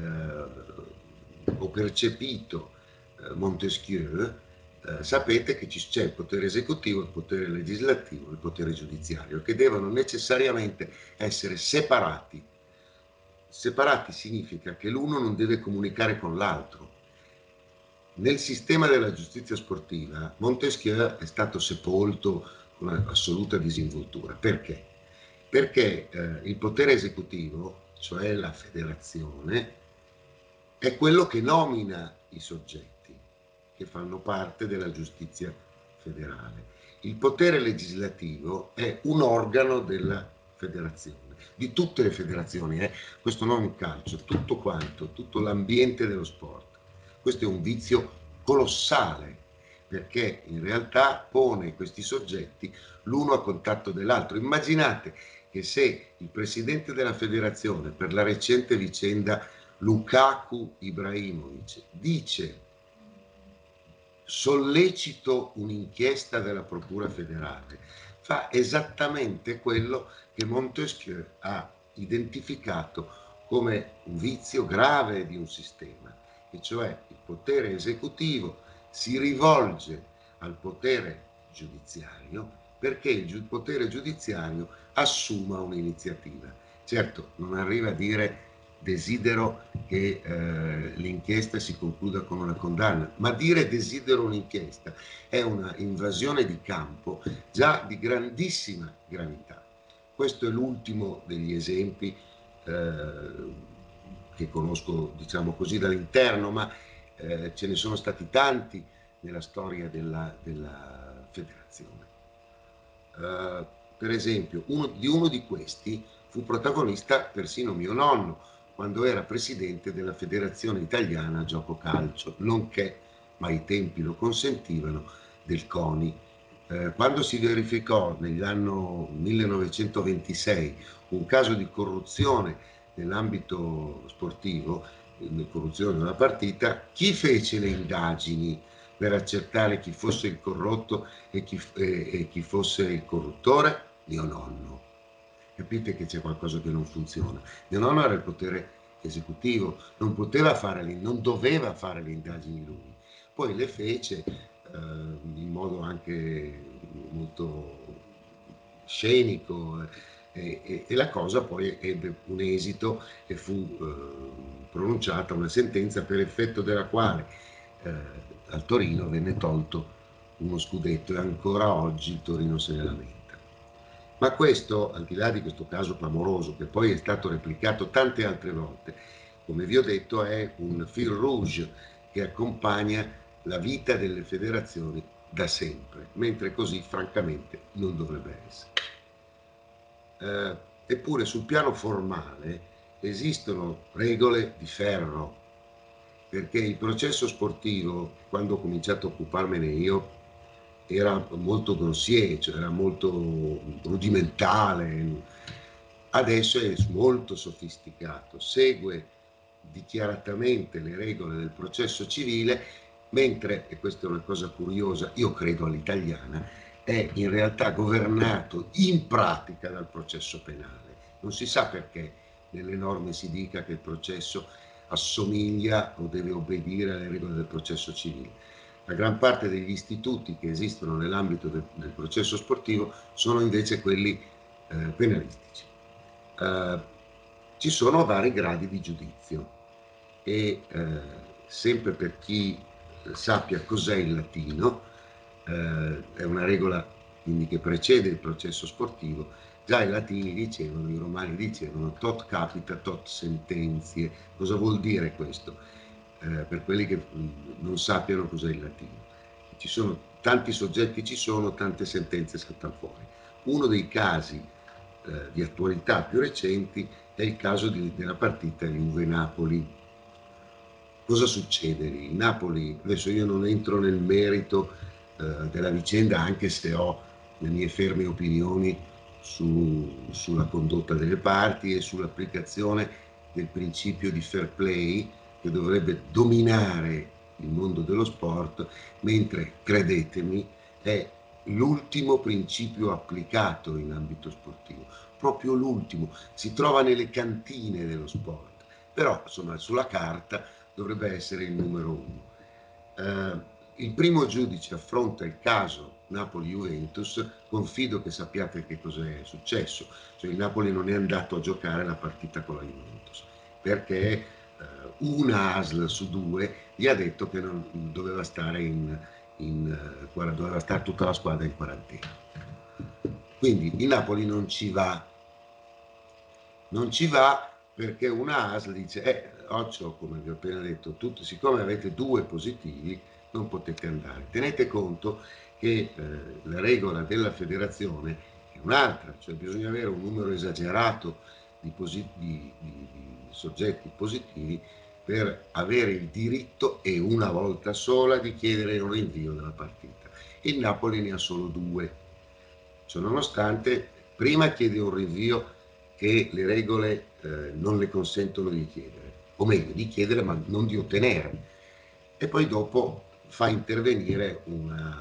o percepito Montesquieu, sapete che c'è il potere esecutivo, il potere legislativo e il potere giudiziario, che devono necessariamente essere separati. Separati significa che l'uno non deve comunicare con l'altro. Nel sistema della giustizia sportiva Montesquieu è stato sepolto con assoluta disinvoltura. Perché? Perché il potere esecutivo, cioè la federazione, è quello che nomina i soggetti che fanno parte della giustizia federale. Il potere legislativo è un organo della federazione, di tutte le federazioni, questo non il calcio, tutto quanto, tutto l'ambiente dello sport. Questo è un vizio colossale, perché in realtà pone questi soggetti l'uno a contatto dell'altro. Immaginate che se il presidente della federazione, per la recente vicenda Lukaku Ibrahimovic, dice sollecito un'inchiesta della Procura federale, fa esattamente quello che Montesquieu ha identificato come un vizio grave di un sistema, e cioè il potere esecutivo si rivolge al potere giudiziario perché il potere giudiziario assuma un'iniziativa. Certo, non arriva a dire desidero che l'inchiesta si concluda con una condanna, ma dire desidero un'inchiesta è una invasione di campo già di grandissima gravità. Questo è l'ultimo degli esempi che conosco, diciamo così, dall'interno, ma ce ne sono stati tanti nella storia della federazione. Per esempio, uno di questi fu protagonista persino mio nonno, quando era presidente della Federazione Italiana Gioco Calcio, nonché, ma i tempi lo consentivano, del CONI. Quando si verificò nell'anno 1926 un caso di corruzione nell'ambito sportivo, di corruzione della partita, chi fece le indagini per accertare chi fosse il corrotto e chi fosse il corruttore? Mio nonno. Capite che c'è qualcosa che non funziona. Mio nonno era il potere esecutivo, non poteva fare, non doveva fare le indagini lui. Poi le fece in modo anche molto scenico e la cosa poi ebbe un esito e fu pronunciata una sentenza per effetto della quale al Torino venne tolto uno scudetto e ancora oggi il Torino se ne lamenta. Ma questo, al di là di questo caso clamoroso, che poi è stato replicato tante altre volte, come vi ho detto, è un fil rouge che accompagna la vita delle federazioni da sempre, mentre così francamente non dovrebbe essere. Eppure sul piano formale esistono regole di ferro, perché il processo sportivo, quando ho cominciato a occuparmene io, era molto grossier, cioè era molto rudimentale. Adesso è molto sofisticato, segue dichiaratamente le regole del processo civile, mentre, e questa è una cosa curiosa, io credo all'italiana, è in realtà governato in pratica dal processo penale. Non si sa perché nelle norme si dica che il processo assomiglia o deve obbedire alle regole del processo civile. La gran parte degli istituti che esistono nell'ambito del processo sportivo sono invece quelli penalistici. Ci sono vari gradi di giudizio e sempre per chi sappia cos'è il latino, è una regola quindi che precede il processo sportivo. Già i latini dicevano, i romani dicevano tot capita, tot sententie. Cosa vuol dire questo? Per quelli che non sappiano cos'è il latino. Ci sono tanti soggetti, ci sono tante sentenze saltano fuori. Uno dei casi di attualità più recenti è il caso della partita Juve-Napoli. Cosa succede lì? Il Napoli, adesso io non entro nel merito della vicenda, anche se ho le mie ferme opinioni sulla condotta delle parti e sull'applicazione del principio di fair play che dovrebbe dominare il mondo dello sport, mentre, credetemi, è l'ultimo principio applicato in ambito sportivo, proprio l'ultimo, si trova nelle cantine dello sport, però insomma sulla carta dovrebbe essere il numero uno. Il primo giudice affronta il caso Napoli-Juventus, confido che sappiate che cos'è successo, cioè il Napoli non è andato a giocare la partita con la Juventus, perché una ASL su due gli ha detto che non doveva stare doveva stare tutta la squadra in quarantena. Quindi il Napoli non ci va perché una ASL dice Occhio, come vi ho appena detto, siccome avete 2 positivi non potete andare. Tenete conto che la regola della federazione è un'altra, cioè bisogna avere un numero esagerato di soggetti positivi per avere il diritto, e una volta sola, di chiedere un rinvio della partita. Il Napoli ne ha solo 2, cioè, nonostante prima chiede un rinvio che le regole non le consentono di chiedere, o meglio di chiedere ma non di ottenere, e poi dopo fa intervenire una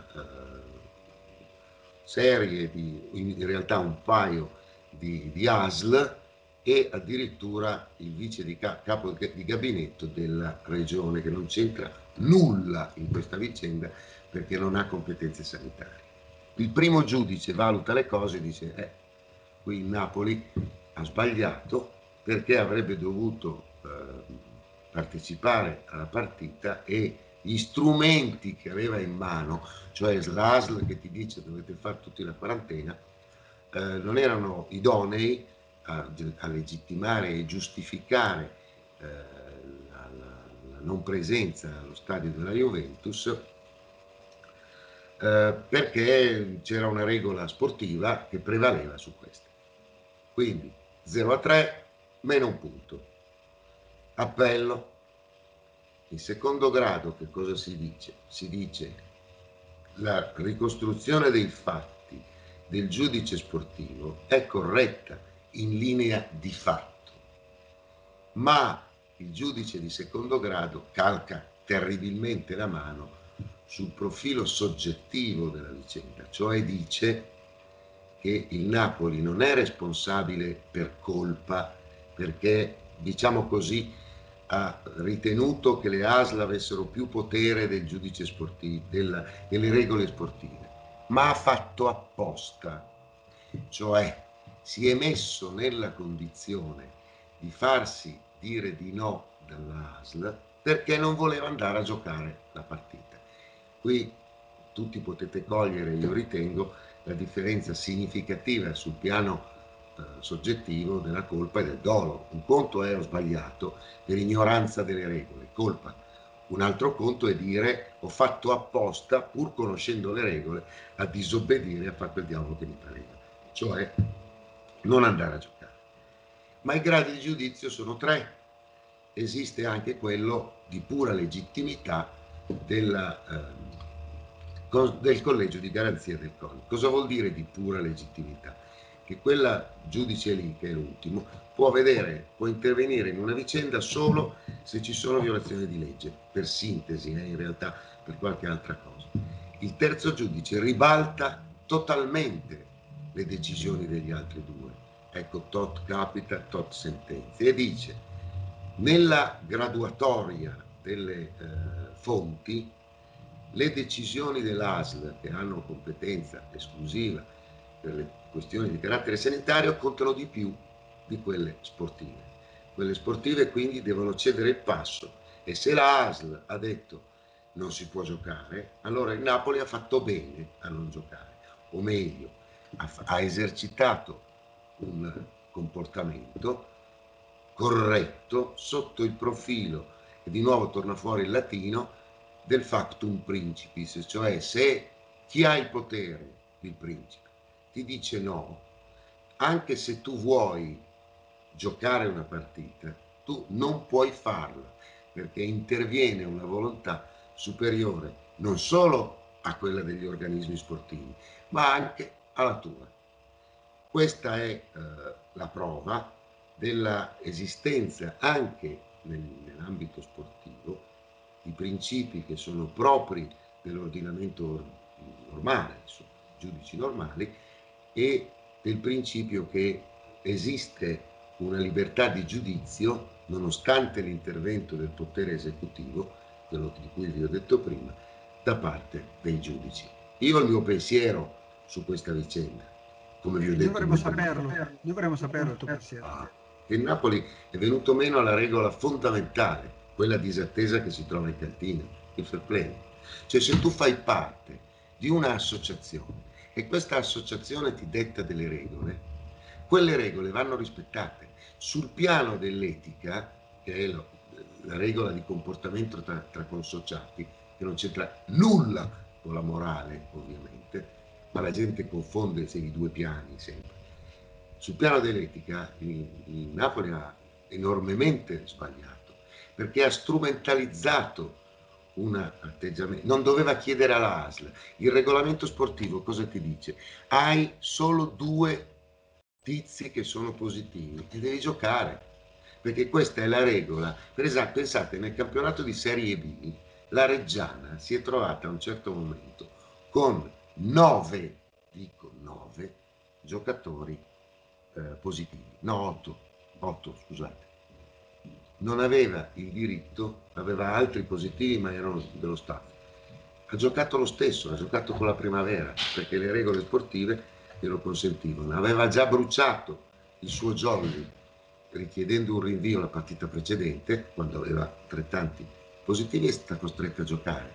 serie in realtà un paio di ASL e addirittura il vice capo di gabinetto della regione, che non c'entra nulla in questa vicenda perché non ha competenze sanitarie. Il primo giudice valuta le cose e dice qui il Napoli ha sbagliato perché avrebbe dovuto partecipare alla partita e gli strumenti che aveva in mano, cioè l'ASL che ti dice dovete fare tutti la quarantena, non erano idonei a legittimare e giustificare la non presenza allo stadio della Juventus, perché c'era una regola sportiva che prevaleva su questa. Quindi 0-3 meno un punto. Appello. In secondo grado che cosa si dice? Si dice la ricostruzione dei fatti del giudice sportivo è corretta in linea di fatto, ma il giudice di secondo grado calca terribilmente la mano sul profilo soggettivo della vicenda, cioè dice che il Napoli non è responsabile per colpa, perché, diciamo così, ha ritenuto che le ASL avessero più potere del giudice sportivo, delle regole sportive, ma ha fatto apposta, cioè si è messo nella condizione di farsi dire di no dall'ASL perché non voleva andare a giocare la partita. Qui tutti potete cogliere, io ritengo, la differenza significativa sul piano soggettivo della colpa e del dolo. Un conto è ho sbagliato per ignoranza delle regole, colpa. Un altro conto è dire ho fatto apposta, pur conoscendo le regole, a disobbedire, a fare quel diavolo che mi pareva, cioè non andare a giocare. Ma i gradi di giudizio sono 3. Esiste anche quello di pura legittimità del collegio di garanzia del CONI. Cosa vuol dire di pura legittimità? che quella giudice lì, che è l'ultimo, può intervenire in una vicenda solo se ci sono violazioni di legge, per sintesi, in realtà per qualche altra cosa. Il terzo giudice ribalta totalmente le decisioni degli altri due. Ecco, tot capita, tot sentenze, e dice: nella graduatoria delle fonti, le decisioni dell'ASL, che hanno competenza esclusiva per le questioni di carattere sanitario, contano di più di quelle sportive. Quelle sportive quindi devono cedere il passo, e se la ASL ha detto non si può giocare, allora il Napoli ha fatto bene a non giocare, o meglio, ha esercitato un comportamento corretto sotto il profilo, e di nuovo torna fuori il latino, del factum principis, cioè se chi ha il potere, il principe, ti dice no, anche se tu vuoi giocare una partita, tu non puoi farla, perché interviene una volontà superiore non solo a quella degli organismi sportivi, ma anche alla tua. Questa è la prova della esistenza anche nell'ambito sportivo di principi che sono propri dell'ordinamento normale, insomma, giudici normali, e del principio che esiste una libertà di giudizio nonostante l'intervento del potere esecutivo, quello di cui vi ho detto prima, da parte dei giudici. Io ho il mio pensiero su questa vicenda, come vi ho detto. Noi vorremmo saperlo il tuo pensiero. Che il Napoli è venuto meno alla regola fondamentale, quella disattesa che si trova in cantina, il fair play. Cioè, se tu fai parte di un'associazione e questa associazione ti detta delle regole, quelle regole vanno rispettate. Sul piano dell'etica, che è la regola di comportamento tra consociati, che non c'entra nulla con la morale, ovviamente, ma la gente confonde i due piani sempre. Sul piano dell'etica il Napoli ha enormemente sbagliato, perché ha strumentalizzato un atteggiamento. Non doveva chiedere alla ASL. Il regolamento sportivo cosa ti dice? Hai solo 2 tizi che sono positivi e devi giocare, perché questa è la regola. Per esempio, pensate, nel campionato di Serie B la Reggiana si è trovata a un certo momento con 9 giocatori positivi, no, 8 scusate. Non aveva il diritto, aveva altri positivi ma erano dello staff. Ha giocato lo stesso, ha giocato con la Primavera, perché le regole sportive glielo consentivano. Aveva già bruciato il suo jolly richiedendo un rinvio alla partita precedente, quando aveva altrettanti positivi, è stata costretta a giocare.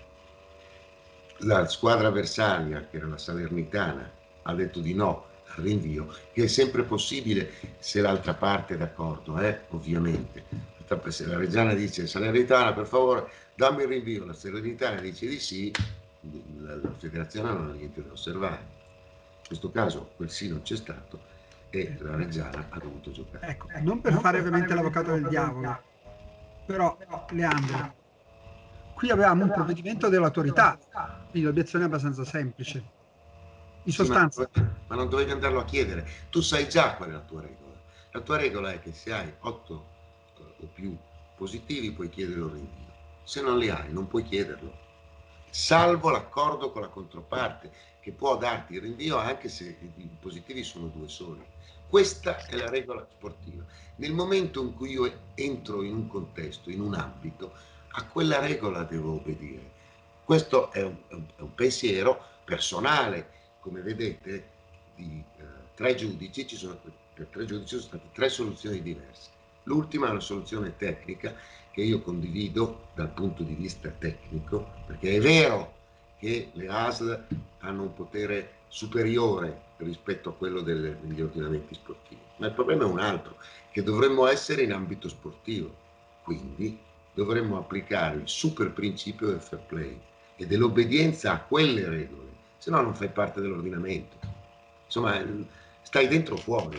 La squadra avversaria, che era la Salernitana, ha detto di no al rinvio, che è sempre possibile se l'altra parte è d'accordo, ovviamente. Se la Reggiana dice Salernitana per favore dammi il rinvio, la Salernitana dice di sì, la federazione non ha niente da osservare. In questo caso quel sì non c'è stato e la Reggiana ha dovuto giocare. Ecco, non per fare ovviamente l'avvocato del diavolo, però Leandro, qui avevamo un provvedimento dell'autorità, quindi l'obiezione è abbastanza semplice. In sostanza. Ma non dovevi andarlo a chiedere, tu sai già qual è la tua regola. La tua regola è che se hai 8 o più positivi puoi chiedere un rinvio, se non li hai non puoi chiederlo, salvo l'accordo con la controparte che può darti il rinvio anche se i positivi sono 2 soli. Questa è la regola sportiva. Nel momento in cui io entro in un contesto, in un ambito, a quella regola devo obbedire. Questo è un pensiero personale. Come vedete, di 3 giudici, per 3 giudici sono state 3 soluzioni diverse. L'ultima è una soluzione tecnica che io condivido dal punto di vista tecnico, perché è vero che le ASL hanno un potere superiore rispetto a quello degli ordinamenti sportivi, ma il problema è un altro, che dovremmo essere in ambito sportivo, quindi dovremmo applicare il super principio del fair play e dell'obbedienza a quelle regole, se no non fai parte dell'ordinamento. Insomma, stai dentro o fuori.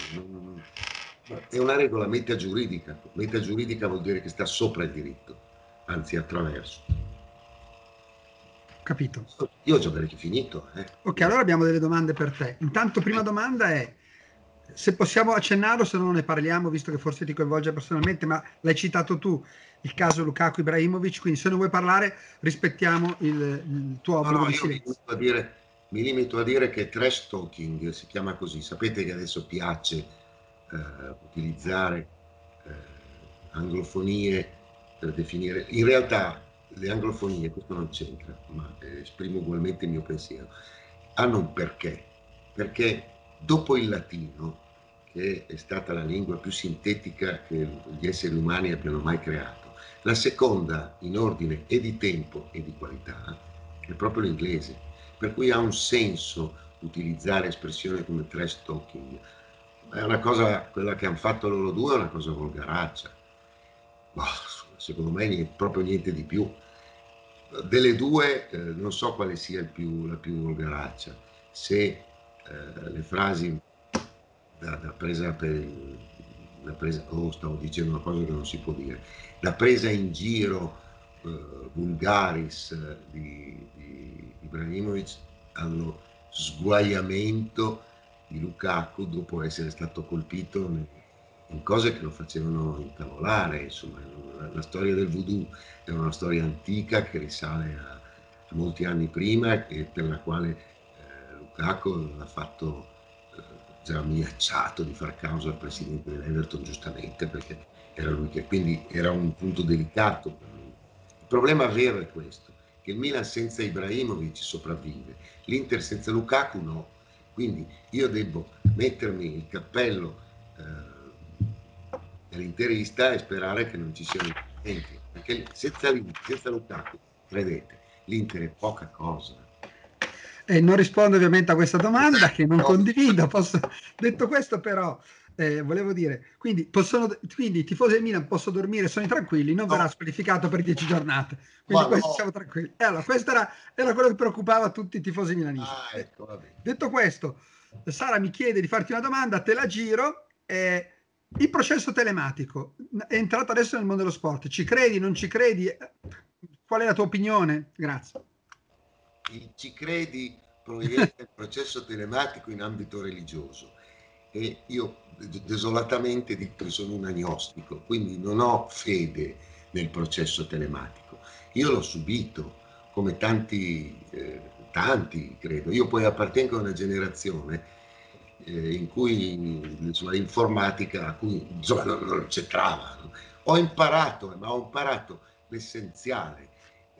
È una regola metagiuridica. Metagiuridica vuol dire che sta sopra il diritto, anzi attraverso. Capito. Io ho già finito. Ok, allora abbiamo delle domande per te. Intanto, prima domanda è, se possiamo accennarlo, se no non ne parliamo, visto che forse ti coinvolge personalmente, ma l'hai citato tu, il caso Lukaku-Ibrahimovic, quindi se non vuoi parlare rispettiamo il tuo obbligo di silenzio. Mi limito a dire che trash talking si chiama così. Sapete che adesso piace utilizzare anglofonie per definire. In realtà le anglofonie, questo non c'entra, ma esprimo ugualmente il mio pensiero, hanno un perché. Perché dopo il latino, che è stata la lingua più sintetica che gli esseri umani abbiano mai creato, la seconda in ordine e di tempo e di qualità è proprio l'inglese, per cui ha un senso utilizzare espressioni come trash talking. È una cosa, quella che hanno fatto loro due è una cosa volgaraccia. Secondo me proprio niente di più. Delle due non so quale sia la più volgaraccia, se le frasi da presa per stavo dicendo una cosa che non si può dire, la presa in giro vulgaris di Ibrahimovic allo sguaiamento di Lukaku dopo essere stato colpito in cose che lo facevano incavolare. Insomma, la storia del voodoo è una storia antica che risale a molti anni prima e per la quale Lukaku l'ha fatto già minacciato di far causa al presidente dell'Everton, giustamente, perché era lui che, quindi era un punto delicato per lui. Il problema vero è questo, che il Milan senza Ibrahimovic sopravvive, l'Inter senza Lukaku no, quindi io devo mettermi il cappello dell'interista e sperare che non ci siano incidenti, perché senza Lukaku, credete, l'Inter è poca cosa. Non rispondo ovviamente a questa domanda che non condivido. Detto questo, però, volevo dire, quindi i tifosi del Milan possono dormire, sono tranquilli, non verrà squalificato per 10 giornate. Quindi siamo tranquilli. Allora, questo era quello che preoccupava tutti i tifosi milanisti. Ecco, detto questo, Sara mi chiede di farti una domanda, te la giro. Il processo telematico è entrato adesso nel mondo dello sport. Ci credi, non ci credi? Qual è la tua opinione? Grazie. Ci credi proietta il processo telematico in ambito religioso e io desolatamente dico che sono un agnostico, quindi non ho fede nel processo telematico. Io l'ho subito come tanti credo. Io poi appartengo a una generazione in cui insomma, l'informatica a cui insomma, non c'entrava. No? Ho imparato l'essenziale.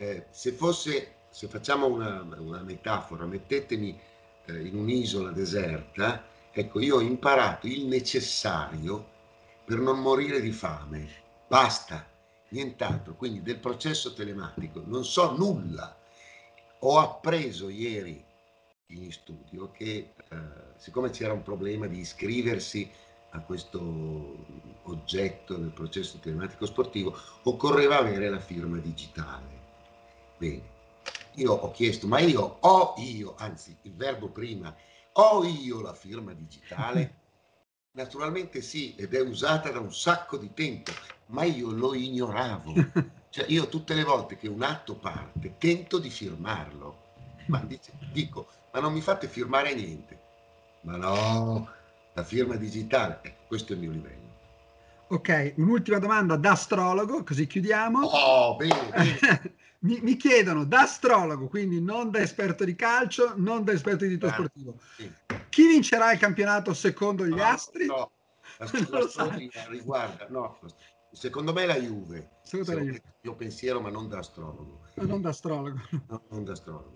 Se facciamo una metafora, mettetemi in un'isola deserta, ecco, io ho imparato il necessario per non morire di fame, basta, nient'altro. Quindi del processo telematico non so nulla. Ho appreso ieri in studio che siccome c'era un problema di iscriversi a questo oggetto del processo telematico sportivo, occorreva avere la firma digitale. Bene, io ho chiesto, ma anzi il verbo prima, ho io la firma digitale? Naturalmente sì, ed è usata da un sacco di tempo, ma io lo ignoravo. Cioè io tutte le volte che un atto parte tento di firmarlo, ma dico, ma non mi fate firmare niente. Ma no, la firma digitale, questo è il mio livello. Ok, un'ultima domanda da astrologo, così chiudiamo. Oh, bene. Mi chiedono da astrologo, quindi non da esperto di calcio, non da esperto di diritto sportivo. Sì. Chi vincerà il campionato secondo gli astri? No, l'astrologia riguarda, secondo me la Juve. Secondo me il mio pensiero, ma non da astrologo. Non da astrologo. Non da astrologo.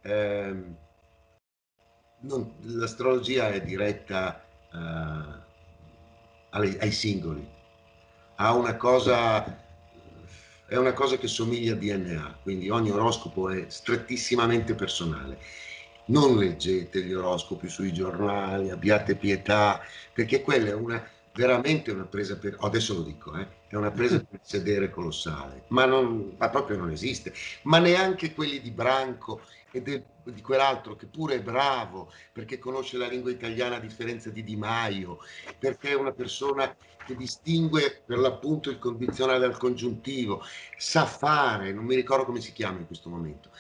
L'astrologia è diretta ai singoli. Ha una cosa... È una cosa che somiglia a DNA, quindi ogni oroscopo è strettissimamente personale. Non leggete gli oroscopi sui giornali, abbiate pietà, perché quella è veramente una presa per, adesso lo dico, è una presa per sedere colossale, ma proprio non esiste. Ma neanche quelli di Branco e di quell'altro che pure è bravo, perché conosce la lingua italiana a differenza di Di Maio, perché è una persona che distingue per l'appunto il condizionale dal congiuntivo, sa fare, non mi ricordo come si chiama in questo momento,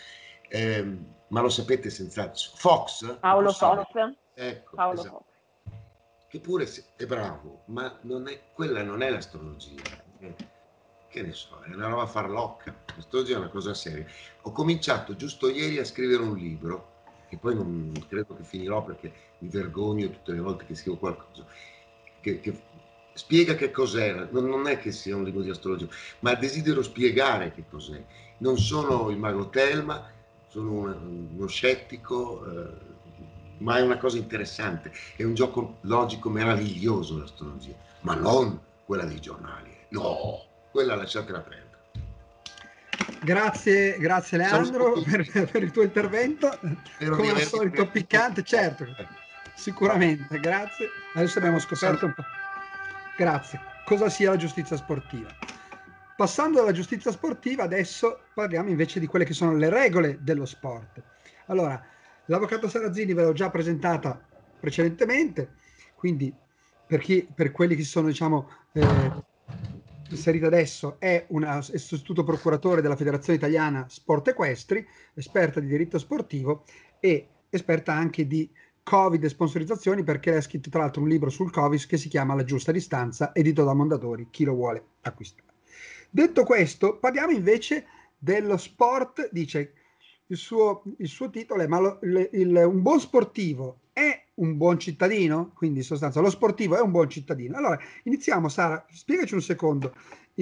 ma lo sapete senz'altro. Fox? Paolo Fox. Ecco, Paolo esatto. Fox. che pure è bravo, ma quella non è l'astrologia. Che ne so, è una roba farlocca. L'astrologia è una cosa seria. Ho cominciato giusto ieri a scrivere un libro, che poi non credo che finirò perché mi vergogno tutte le volte che scrivo qualcosa, che spiega che cos'è. Non è che sia un libro di astrologia, ma desidero spiegare che cos'è. Non sono il mago Telma, sono uno scettico, ma è una cosa interessante, è un gioco logico meraviglioso l'astrologia, ma non quella dei giornali, no, quella lasciatela perdere. Grazie Leandro per il tuo intervento, come al solito piccante, certo, sicuramente, grazie. Adesso abbiamo scoperto un po'. Grazie. Cosa sia la giustizia sportiva. Passando dalla giustizia sportiva, adesso parliamo invece di quelle che sono le regole dello sport. Allora, l'avvocato Sarrazini ve l'ho già presentata precedentemente, quindi per quelli che sono, diciamo, inseriti adesso, è sostituto procuratore della Federazione Italiana Sport Equestri, esperta di diritto sportivo e esperta anche di Covid e sponsorizzazioni, perché ha scritto tra l'altro un libro sul Covid che si chiama La giusta distanza, edito da Mondadori, chi lo vuole acquistare. Detto questo, parliamo invece dello sport. Dice il suo titolo è un buon sportivo è un buon cittadino? Quindi in sostanza lo sportivo è un buon cittadino. Allora iniziamo, Sara, spiegaci un secondo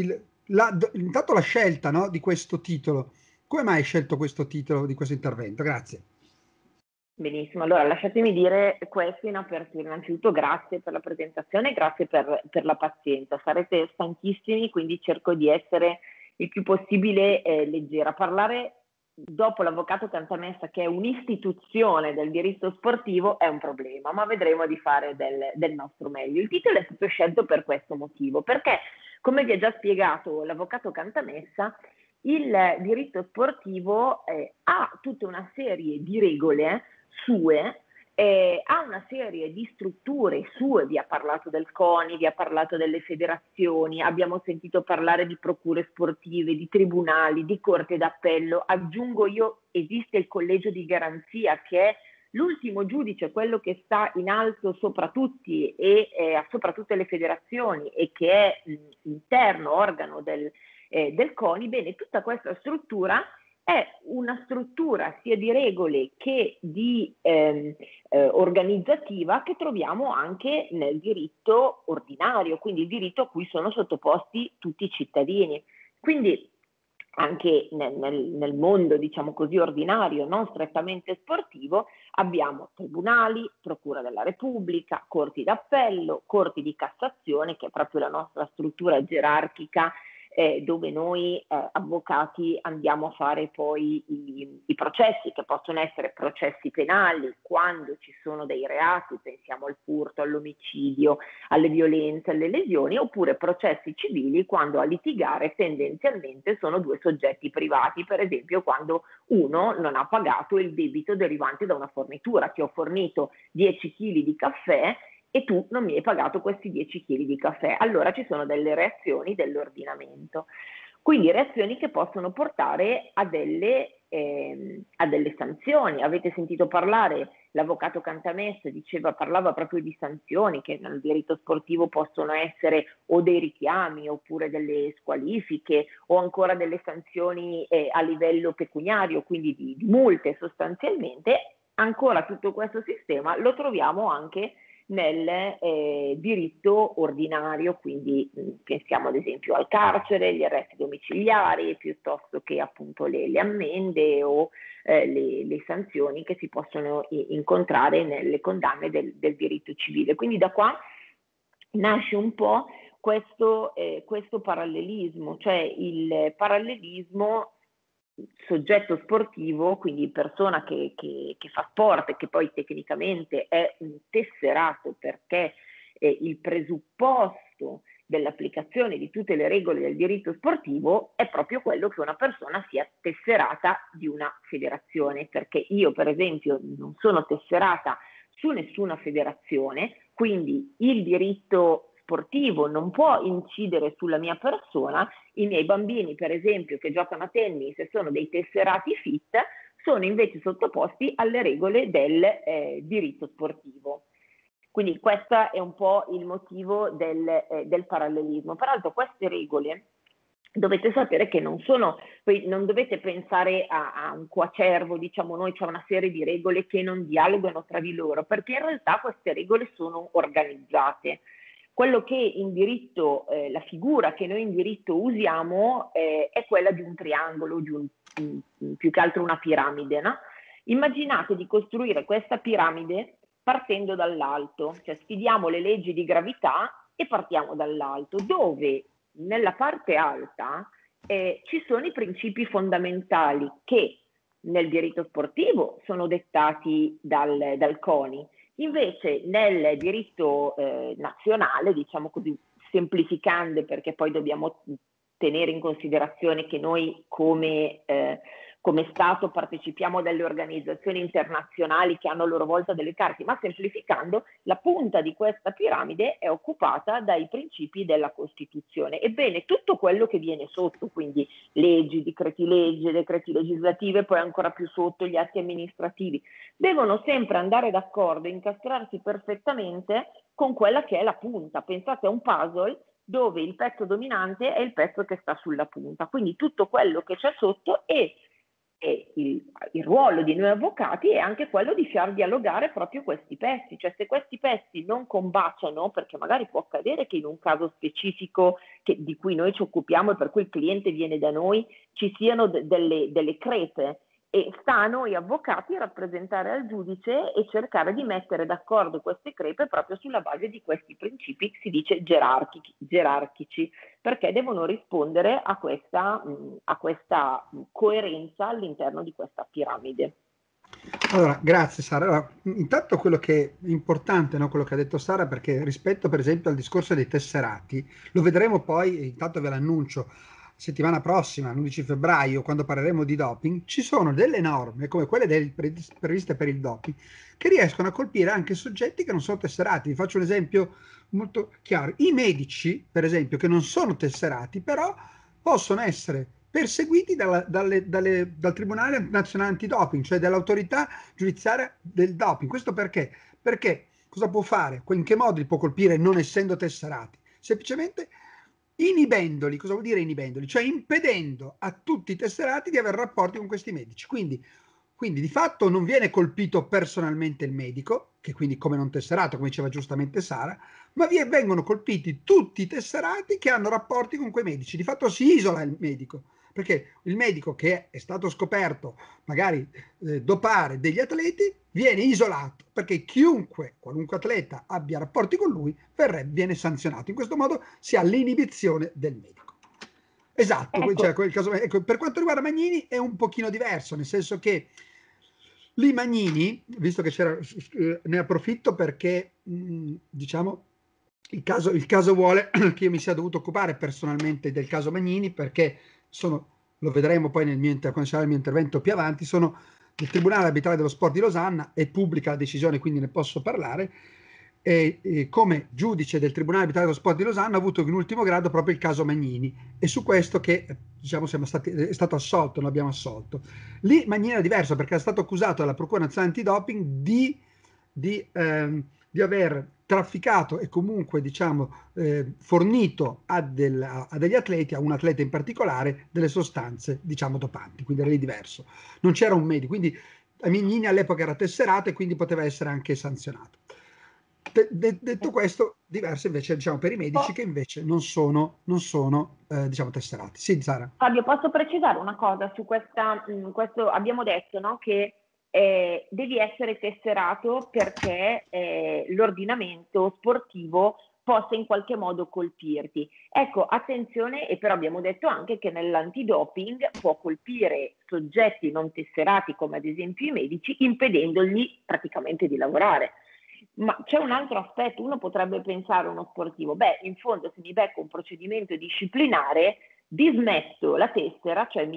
intanto la scelta, no, di questo titolo. Come mai hai scelto questo titolo di questo intervento? Grazie. Benissimo, allora lasciatemi dire questo in apertura. Innanzitutto grazie per la presentazione, grazie per la pazienza. Sarete stanchissimi, quindi cerco di essere il più possibile leggera. Parlare dopo l'avvocato Cantamessa, che è un'istituzione del diritto sportivo, è un problema, ma vedremo di fare del nostro meglio. Il titolo è stato scelto per questo motivo, perché come vi ha già spiegato l'avvocato Cantamessa, il diritto sportivo ha tutta una serie di regole sue, ha una serie di strutture sue. Vi ha parlato del CONI, vi ha parlato delle federazioni, abbiamo sentito parlare di procure sportive, di tribunali, di corte d'appello. Aggiungo io, esiste il collegio di garanzia, che è l'ultimo giudice, quello che sta in alto sopra tutti e sopra tutte le federazioni, e che è interno organo del CONI. Bene, tutta questa struttura è una struttura sia di regole che di organizzativa che troviamo anche nel diritto ordinario, quindi il diritto a cui sono sottoposti tutti i cittadini. Quindi anche nel mondo, diciamo così, ordinario, non strettamente sportivo, abbiamo tribunali, Procura della Repubblica, corti d'appello, corti di Cassazione, che è proprio la nostra struttura gerarchica, dove noi avvocati andiamo a fare poi i processi, che possono essere processi penali quando ci sono dei reati, pensiamo al furto, all'omicidio, alle violenze, alle lesioni, oppure processi civili quando a litigare tendenzialmente sono due soggetti privati, per esempio quando uno non ha pagato il debito derivante da una fornitura. Ti ho fornito 10 kg di caffè e tu non mi hai pagato questi 10 kg di caffè. Allora ci sono delle reazioni dell'ordinamento, quindi reazioni che possono portare a delle sanzioni. Avete sentito parlare, l'avvocato Cantamessa parlava proprio di sanzioni che nel diritto sportivo possono essere o dei richiami, oppure delle squalifiche, o ancora delle sanzioni a livello pecuniario, quindi di multe sostanzialmente. Ancora tutto questo sistema lo troviamo anche nel diritto ordinario, quindi pensiamo ad esempio al carcere, gli arresti domiciliari, piuttosto che appunto le ammende o le sanzioni che si possono incontrare nelle condanne del diritto civile. Quindi da qua nasce un po' questo parallelismo, cioè il parallelismo soggetto sportivo, quindi persona che fa sport e che poi tecnicamente è un tesserato, perché il presupposto dell'applicazione di tutte le regole del diritto sportivo è proprio quello che una persona sia tesserata di una federazione, perché io per esempio non sono tesserata su nessuna federazione, quindi il diritto sportivo non può incidere sulla mia persona. I miei bambini, per esempio, che giocano a tennis e sono dei tesserati FIT, sono invece sottoposti alle regole del diritto sportivo. Quindi questo è un po' il motivo del parallelismo. Peraltro queste regole dovete sapere che non dovete pensare a un coacervo, diciamo noi, c'è una serie di regole che non dialogano tra di loro, perché in realtà queste regole sono organizzate. Quello che in diritto, la figura che noi in diritto usiamo è quella di un triangolo, più che altro una piramide, no? Immaginate di costruire questa piramide partendo dall'alto, cioè sfidiamo le leggi di gravità e partiamo dall'alto, dove nella parte alta ci sono i principi fondamentali che nel diritto sportivo sono dettati dal CONI, invece nel diritto nazionale, diciamo così, semplificando, perché poi dobbiamo tenere in considerazione che noi come Stato partecipiamo a delle organizzazioni internazionali che hanno a loro volta delle carte, ma semplificando, la punta di questa piramide è occupata dai principi della Costituzione. Ebbene, tutto quello che viene sotto, quindi leggi, decreti legislative, poi ancora più sotto gli atti amministrativi, devono sempre andare d'accordo, incastrarsi perfettamente con quella che è la punta. Pensate a un puzzle dove il pezzo dominante è il pezzo che sta sulla punta, quindi tutto quello che c'è sotto e il ruolo di noi avvocati è anche quello di far dialogare proprio questi pezzi, cioè se questi pezzi non combaciano, perché magari può accadere che in un caso specifico di cui noi ci occupiamo e per cui il cliente viene da noi ci siano delle crepe, e sta a noi avvocati rappresentare al giudice e cercare di mettere d'accordo queste crepe proprio sulla base di questi principi che si dice gerarchici, perché devono rispondere a questa coerenza all'interno di questa piramide. Allora, grazie Sara. Allora, intanto quello che è importante, no, quello che ha detto Sara, perché rispetto per esempio al discorso dei tesserati, lo vedremo poi, intanto ve l'annuncio, settimana prossima, l'11 febbraio, quando parleremo di doping, ci sono delle norme, come quelle previste per il doping, che riescono a colpire anche soggetti che non sono tesserati. Vi faccio un esempio molto chiaro. I medici, per esempio, che non sono tesserati, però possono essere perseguiti dal Tribunale Nazionale Antidoping, cioè dall'autorità giudiziaria del doping. Questo perché? Perché cosa può fare? In che modo li può colpire non essendo tesserati? Semplicemente inibendoli. Cosa vuol dire inibendoli? Cioè impedendo a tutti i tesserati di avere rapporti con questi medici. Quindi di fatto non viene colpito personalmente il medico, che quindi come non tesserato, come diceva giustamente Sara, ma vengono colpiti tutti i tesserati che hanno rapporti con quei medici. Di fatto si isola il medico, perché il medico che è stato scoperto magari dopare degli atleti viene isolato, perché qualunque atleta abbia rapporti con lui viene sanzionato. In questo modo si ha l'inibizione del medico. Esatto, ecco. Cioè, quel caso, ecco, per quanto riguarda Magnini è un pochino diverso, nel senso che lì Magnini, visto che c'era, ne approfitto perché diciamo il caso vuole che io mi sia dovuto occupare personalmente del caso Magnini, perché lo vedremo poi quando sarà il mio intervento più avanti, sono del Tribunale Arbitrale dello Sport di Losanna, è pubblica la decisione, quindi ne posso parlare, e come giudice del Tribunale Arbitrale dello Sport di Losanna ho avuto in ultimo grado proprio il caso Magnini, e su questo che diciamo è stato assolto, lo abbiamo assolto. Lì Magnini era diverso, perché era stato accusato dalla Procura Nazionale Antidoping di aver trafficato e comunque diciamo fornito a degli atleti, a un atleta in particolare, delle sostanze diciamo dopanti, quindi era lì diverso. Non c'era un medico, quindi Magnini all'epoca era tesserato e quindi poteva essere anche sanzionato. Detto questo, diverso invece diciamo per i medici che invece non sono diciamo tesserati. Sì, Sara. Fabio, posso precisare una cosa su questo? Abbiamo detto, no, che devi essere tesserato perché l'ordinamento sportivo possa in qualche modo colpirti. Ecco, attenzione, e però abbiamo detto anche che nell'antidoping può colpire soggetti non tesserati, come ad esempio i medici, impedendogli praticamente di lavorare. Ma c'è un altro aspetto, uno potrebbe pensare a uno sportivo, in fondo se mi becco un procedimento disciplinare, dismetto la tessera, cioè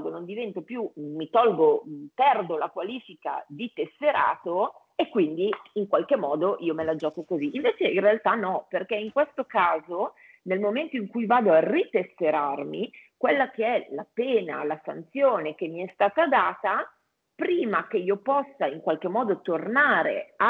perdo la qualifica di tesserato e quindi in qualche modo io me la gioco così. Invece in realtà no, perché in questo caso, nel momento in cui vado a ritesserarmi, quella che è la pena, la sanzione che mi è stata data, prima che io possa in qualche modo tornare a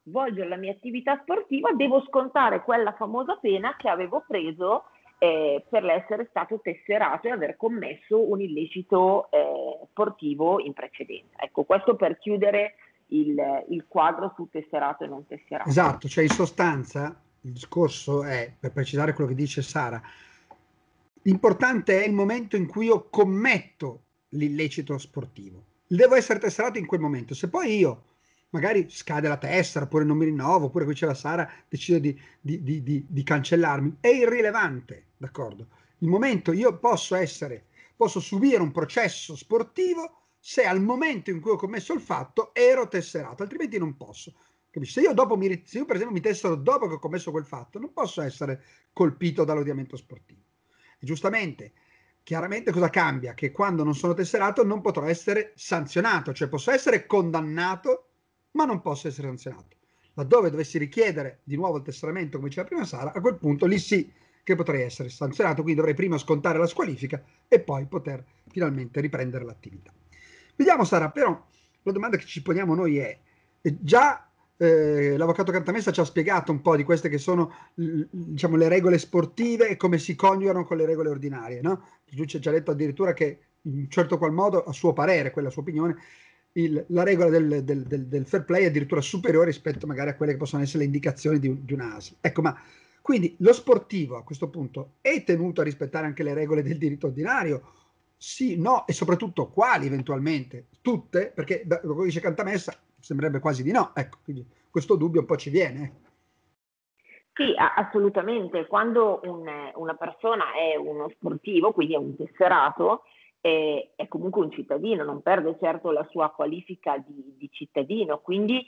svolgere la mia attività sportiva, devo scontare quella famosa pena che avevo preso per essere stato tesserato e aver commesso un illecito sportivo in precedenza. Ecco, questo per chiudere il quadro su tesserato e non tesserato. Esatto, cioè in sostanza il discorso è, per precisare quello che dice Sara, l'importante è il momento in cui io commetto l'illecito sportivo. Devo essere tesserato in quel momento. Se poi io magari scade la tessera, oppure non mi rinnovo, oppure qui c'è la Sara, decido di cancellarmi, è irrilevante, d'accordo? Il momento io posso subire un processo sportivo se al momento in cui ho commesso il fatto ero tesserato, altrimenti non posso. Capisci? Se io per esempio mi tessero dopo che ho commesso quel fatto, non posso essere colpito dall'ordinamento sportivo. E giustamente, chiaramente cosa cambia? Che quando non sono tesserato non potrò essere sanzionato, cioè posso essere condannato, ma non posso essere sanzionato. Laddove dovessi richiedere di nuovo il tesseramento, come diceva prima Sara, a quel punto lì sì che potrei essere sanzionato, quindi dovrei prima scontare la squalifica e poi poter finalmente riprendere l'attività. Vediamo Sara, però la domanda che ci poniamo noi è, già l'avvocato Cantamessa ci ha spiegato un po' di queste che sono diciamo le regole sportive e come si coniugano con le regole ordinarie, no? Lui ci ha già detto addirittura che in un certo qual modo, a suo parere, quella sua opinione, la regola del fair play è addirittura superiore rispetto magari a quelle che possono essere le indicazioni di una ASL. Ecco, ma quindi lo sportivo a questo punto è tenuto a rispettare anche le regole del diritto ordinario? Sì, no, e soprattutto quali eventualmente? Tutte? Perché da quello che dice Cantamessa sembrerebbe quasi di no, ecco, quindi questo dubbio un po' ci viene. Sì, assolutamente. Quando una persona è uno sportivo, quindi è un tesserato, è comunque un cittadino, non perde certo la sua qualifica di cittadino, quindi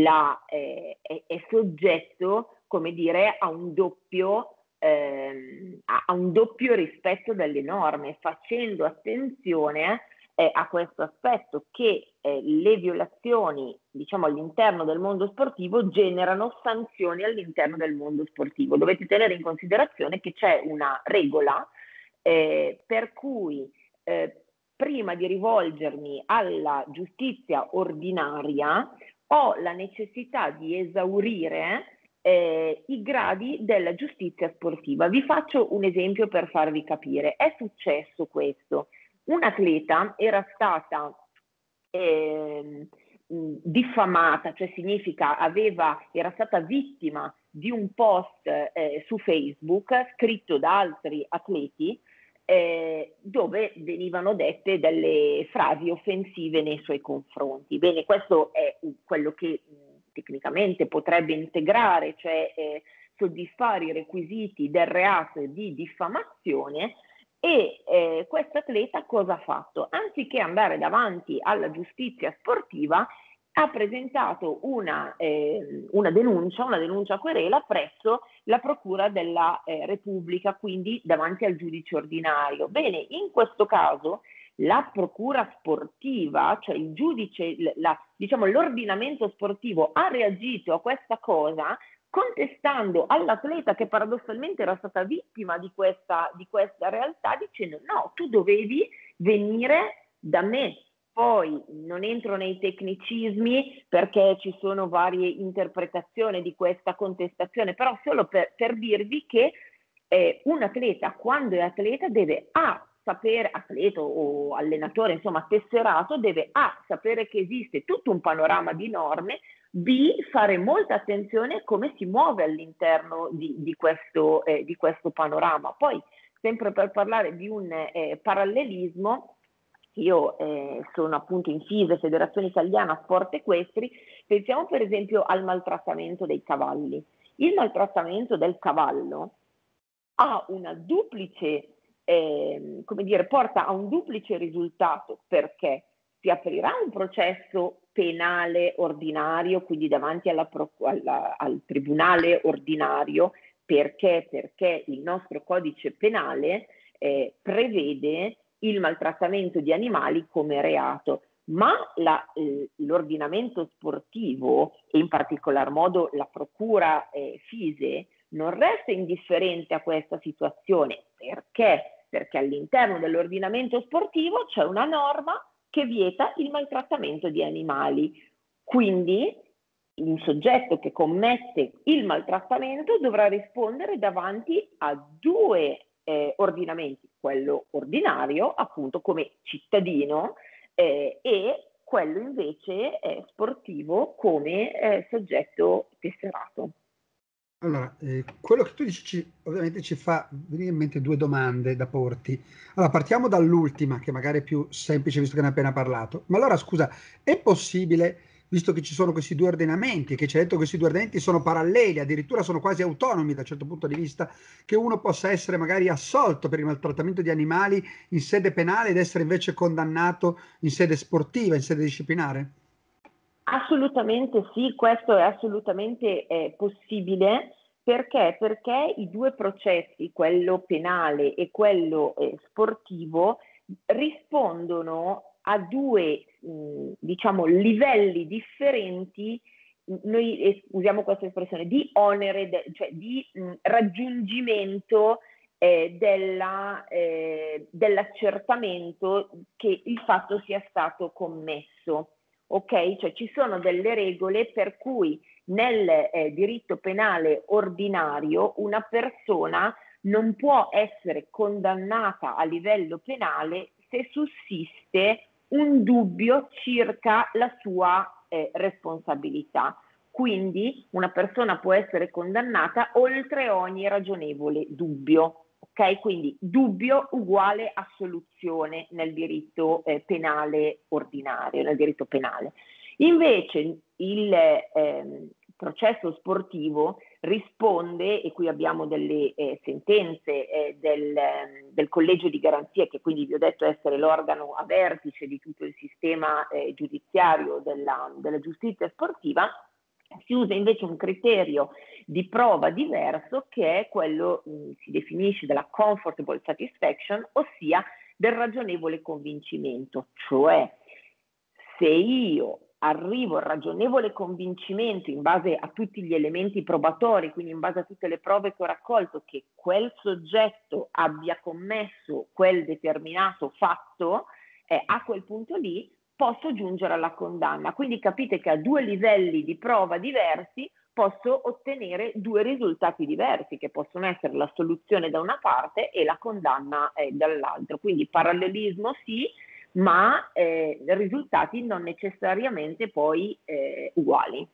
è soggetto, come dire, a un doppio rispetto delle norme, facendo attenzione a questo aspetto che le violazioni, diciamo, all'interno del mondo sportivo generano sanzioni all'interno del mondo sportivo. Dovete tenere in considerazione che c'è una regola per cui prima di rivolgermi alla giustizia ordinaria ho la necessità di esaurire i gradi della giustizia sportiva. Vi faccio un esempio per farvi capire. È successo questo. Un atleta era stata diffamata, cioè significa era stata vittima di un post su Facebook scritto da altri atleti dove venivano dette delle frasi offensive nei suoi confronti. Bene, questo è quello che tecnicamente potrebbe integrare, cioè soddisfare i requisiti del reato di diffamazione. E questo atleta cosa ha fatto? Anziché andare davanti alla giustizia sportiva, ha presentato una denuncia querela presso la Procura della Repubblica, quindi davanti al giudice ordinario. Bene, in questo caso la Procura sportiva, cioè il giudice, diciamo l'ordinamento sportivo ha reagito a questa cosa contestando all'atleta che paradossalmente era stata vittima di questa realtà, dicendo no, tu dovevi venire da me. Poi non entro nei tecnicismi perché ci sono varie interpretazioni di questa contestazione, però solo per dirvi che un atleta, quando è atleta, deve sapere, atleta o allenatore, insomma tesserato, deve sapere che esiste tutto un panorama di norme, B, fare molta attenzione a come si muove all'interno di questo panorama. Poi, sempre per parlare di un parallelismo, io sono appunto in FISE, Federazione Italiana Sport Equestri, pensiamo per esempio al maltrattamento dei cavalli. Il maltrattamento del cavallo ha una duplice, porta a un duplice risultato, perché si aprirà un processo penale ordinario, quindi davanti al tribunale ordinario, perché il nostro codice penale prevede il maltrattamento di animali come reato, ma l'ordinamento sportivo, e in particolar modo la procura FISE, non resta indifferente a questa situazione. Perché? Perché all'interno dell'ordinamento sportivo c'è una norma che vieta il maltrattamento di animali. Quindi un soggetto che commette il maltrattamento dovrà rispondere davanti a due ordinamenti, quello ordinario appunto come cittadino e quello invece sportivo come soggetto tesserato. Allora, quello che tu dici ovviamente ci fa venire in mente due domande da porti. Allora, partiamo dall'ultima, che magari è più semplice visto che ne hai appena parlato. Ma allora, scusa, è possibile, visto che ci sono questi due ordinamenti, che ci hai detto che questi due ordinamenti sono paralleli, addirittura sono quasi autonomi da un certo punto di vista, che uno possa essere magari assolto per il maltrattamento di animali in sede penale ed essere invece condannato in sede sportiva, in sede disciplinare? Assolutamente sì, questo è assolutamente possibile perché i due processi, quello penale e quello sportivo, rispondono a due diciamo livelli differenti. Noi usiamo questa espressione di onere, cioè di raggiungimento dell'accertamento che il fatto sia stato commesso. Ok, cioè ci sono delle regole per cui nel diritto penale ordinario una persona non può essere condannata a livello penale se sussiste un dubbio circa la sua responsabilità. Quindi una persona può essere condannata oltre ogni ragionevole dubbio. Ok, quindi dubbio uguale assoluzione nel diritto penale ordinario, nel diritto penale. Invece il processo sportivo risponde, e qui abbiamo delle sentenze del collegio di garanzia, che quindi vi ho detto essere l'organo a vertice di tutto il sistema giudiziario della giustizia sportiva. Si usa invece un criterio di prova diverso che è quello, si definisce della comfortable satisfaction, ossia del ragionevole convincimento, cioè se io arrivo al ragionevole convincimento in base a tutti gli elementi probatori, quindi in base a tutte le prove che ho raccolto, che quel soggetto abbia commesso quel determinato fatto, a quel punto lì posso giungere alla condanna. Quindi capite che a due livelli di prova diversi posso ottenere due risultati diversi, che possono essere la soluzione da una parte e la condanna dall'altra. Quindi parallelismo sì, ma risultati non necessariamente poi uguali.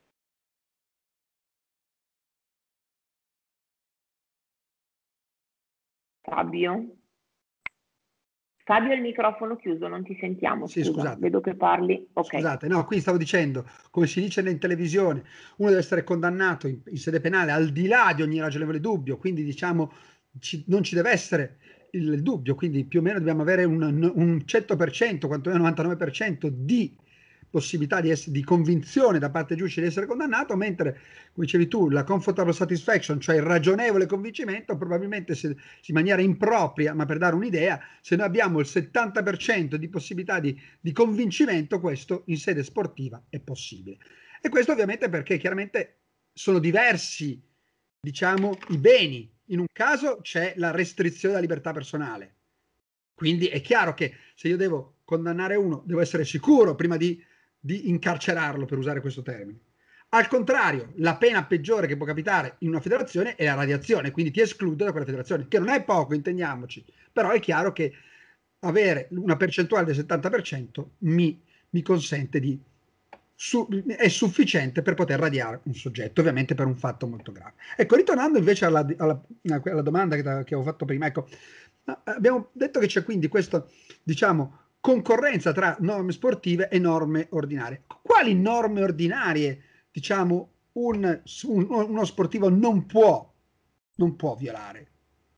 Fabio? Fabio, il microfono chiuso, non ti sentiamo. Sì, scusa, scusate. vedo che parli. Okay. Scusate, no, qui stavo dicendo, come si dice in televisione, uno deve essere condannato in sede penale al di là di ogni ragionevole dubbio, quindi diciamo non ci deve essere il dubbio, quindi più o meno dobbiamo avere un 100%, quantomeno 99% di possibilità di convinzione da parte del giudice di essere condannato, mentre, come dicevi tu, la comfortable satisfaction, cioè il ragionevole convincimento, probabilmente in maniera impropria, ma per dare un'idea, se noi abbiamo il 70% di possibilità di convincimento, questo in sede sportiva è possibile. E questo ovviamente perché chiaramente sono diversi, diciamo, i beni. In un caso c'è la restrizione della libertà personale. Quindi è chiaro che se io devo condannare uno, devo essere sicuro prima di incarcerarlo, per usare questo termine. Al contrario, la pena peggiore che può capitare in una federazione è la radiazione, quindi ti escludo da quella federazione, che non è poco, intendiamoci, però è chiaro che avere una percentuale del 70% mi consente è sufficiente per poter radiare un soggetto, ovviamente per un fatto molto grave. Ecco, ritornando invece alla domanda che avevo fatto prima, ecco, abbiamo detto che c'è quindi questa, diciamo, concorrenza tra norme sportive e norme ordinarie. Quali norme ordinarie, diciamo, uno sportivo non può violare?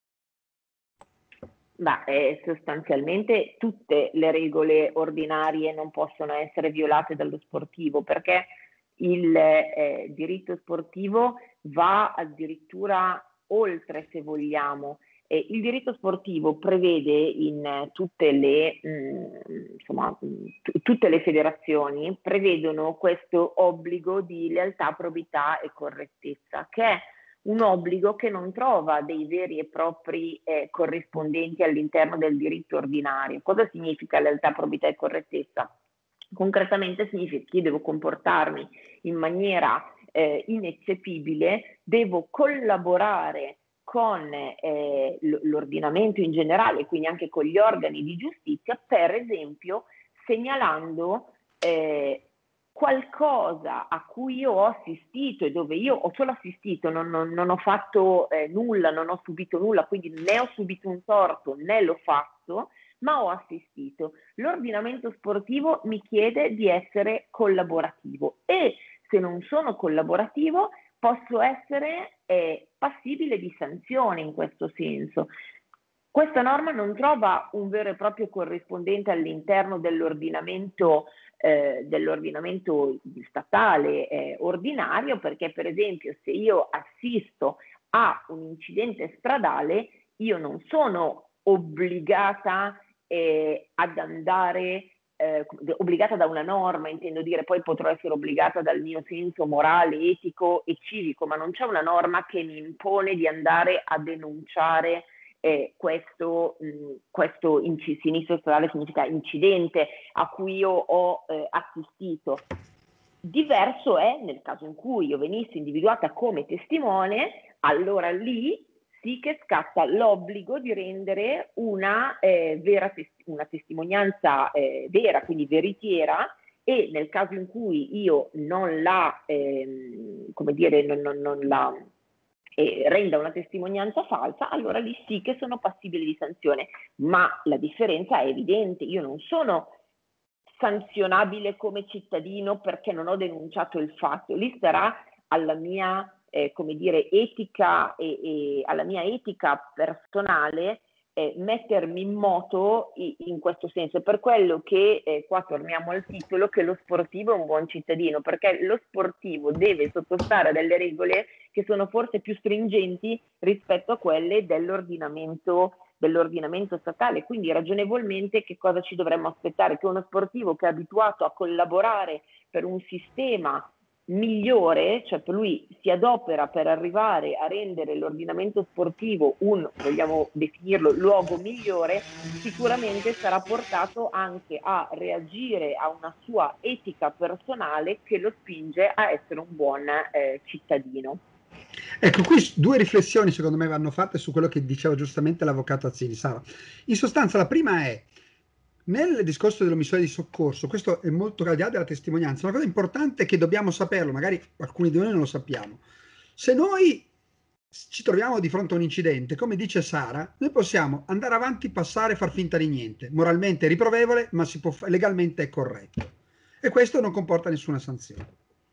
Ma sostanzialmente tutte le regole ordinarie non possono essere violate dallo sportivo, perché il diritto sportivo va addirittura oltre, se vogliamo. Il diritto sportivo prevede in tutte le federazioni prevedono questo obbligo di lealtà, probità e correttezza, che è un obbligo che non trova dei veri e propri corrispondenti all'interno del diritto ordinario. Cosa significa lealtà, probità e correttezza? Concretamente significa che io devo comportarmi in maniera ineccepibile, devo collaborare con l'ordinamento in generale, quindi anche con gli organi di giustizia, per esempio segnalando qualcosa a cui io ho assistito e dove io ho solo assistito, non ho fatto nulla, non ho subito nulla, quindi né ho subito un torto né l'ho fatto, ma ho assistito. L'ordinamento sportivo mi chiede di essere collaborativo e se non sono collaborativo posso essere passibile di sanzione in questo senso. Questa norma non trova un vero e proprio corrispondente all'interno dell'ordinamento statale ordinario, perché per esempio se io assisto a un incidente stradale io non sono obbligata ad andare obbligata da una norma, intendo dire, poi potrò essere obbligata dal mio senso morale, etico e civico, ma non c'è una norma che mi impone di andare a denunciare questo sinistro stradale, significa incidente a cui io ho assistito. Diverso è nel caso in cui io venissi individuata come testimone, allora lì sì che scatta l'obbligo di rendere una testimonianza vera, quindi veritiera, e nel caso in cui io non la renda una testimonianza falsa, allora lì sì che sono passibili di sanzione, ma la differenza è evidente. Io non sono sanzionabile come cittadino perché non ho denunciato il fatto, lì sarà alla mia etica e alla mia etica personale mettermi in moto in questo senso. È per quello che qua torniamo al titolo, che lo sportivo è un buon cittadino, perché lo sportivo deve sottostare a delle regole che sono forse più stringenti rispetto a quelle dell'ordinamento statale. Quindi ragionevolmente che cosa ci dovremmo aspettare? Che uno sportivo che è abituato a collaborare per un sistema migliore, cioè per lui si adopera per arrivare a rendere l'ordinamento sportivo vogliamo definirlo, luogo migliore, sicuramente sarà portato anche a reagire a una sua etica personale che lo spinge a essere un buon cittadino. Ecco, qui due riflessioni secondo me vanno fatte su quello che diceva giustamente l'avvocato Azzini, Sara. In sostanza la prima è, nel discorso dell'omissione di soccorso, questo è molto al di là della testimonianza, una cosa importante che dobbiamo saperlo, magari alcuni di noi non lo sappiamo. Se noi ci troviamo di fronte a un incidente, come dice Sara, noi possiamo andare avanti, passare, far finta di niente. Moralmente è riprovevole, ma legalmente è corretto. E questo non comporta nessuna sanzione.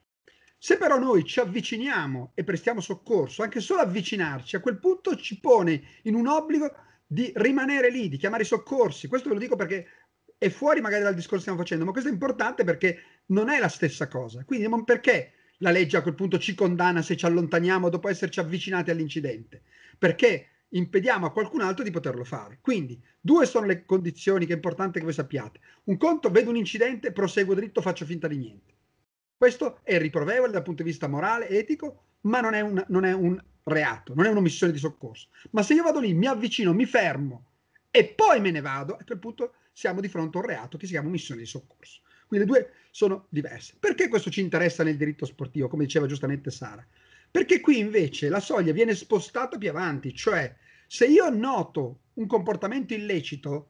Se però noi ci avviciniamo e prestiamo soccorso, anche solo avvicinarci, a quel punto ci pone in un obbligo di rimanere lì, di chiamare i soccorsi. Questo ve lo dico perché è fuori magari dal discorso che stiamo facendo, ma questo è importante perché non è la stessa cosa. Quindi non perché la legge a quel punto ci condanna se ci allontaniamo dopo esserci avvicinati all'incidente, perché impediamo a qualcun altro di poterlo fare. Quindi due sono le condizioni che è importante che voi sappiate. Un conto, vedo un incidente, proseguo dritto, faccio finta di niente. Questo è riprovevole dal punto di vista morale, etico, ma non è un reato, non è un'omissione di soccorso. Ma se io vado lì, mi avvicino, mi fermo e poi me ne vado, a quel punto siamo di fronte a un reato che si chiama omissione di soccorso. Quindi le due sono diverse. Perché questo ci interessa nel diritto sportivo, come diceva giustamente Sara? Perché qui invece la soglia viene spostata più avanti, cioè se io noto un comportamento illecito,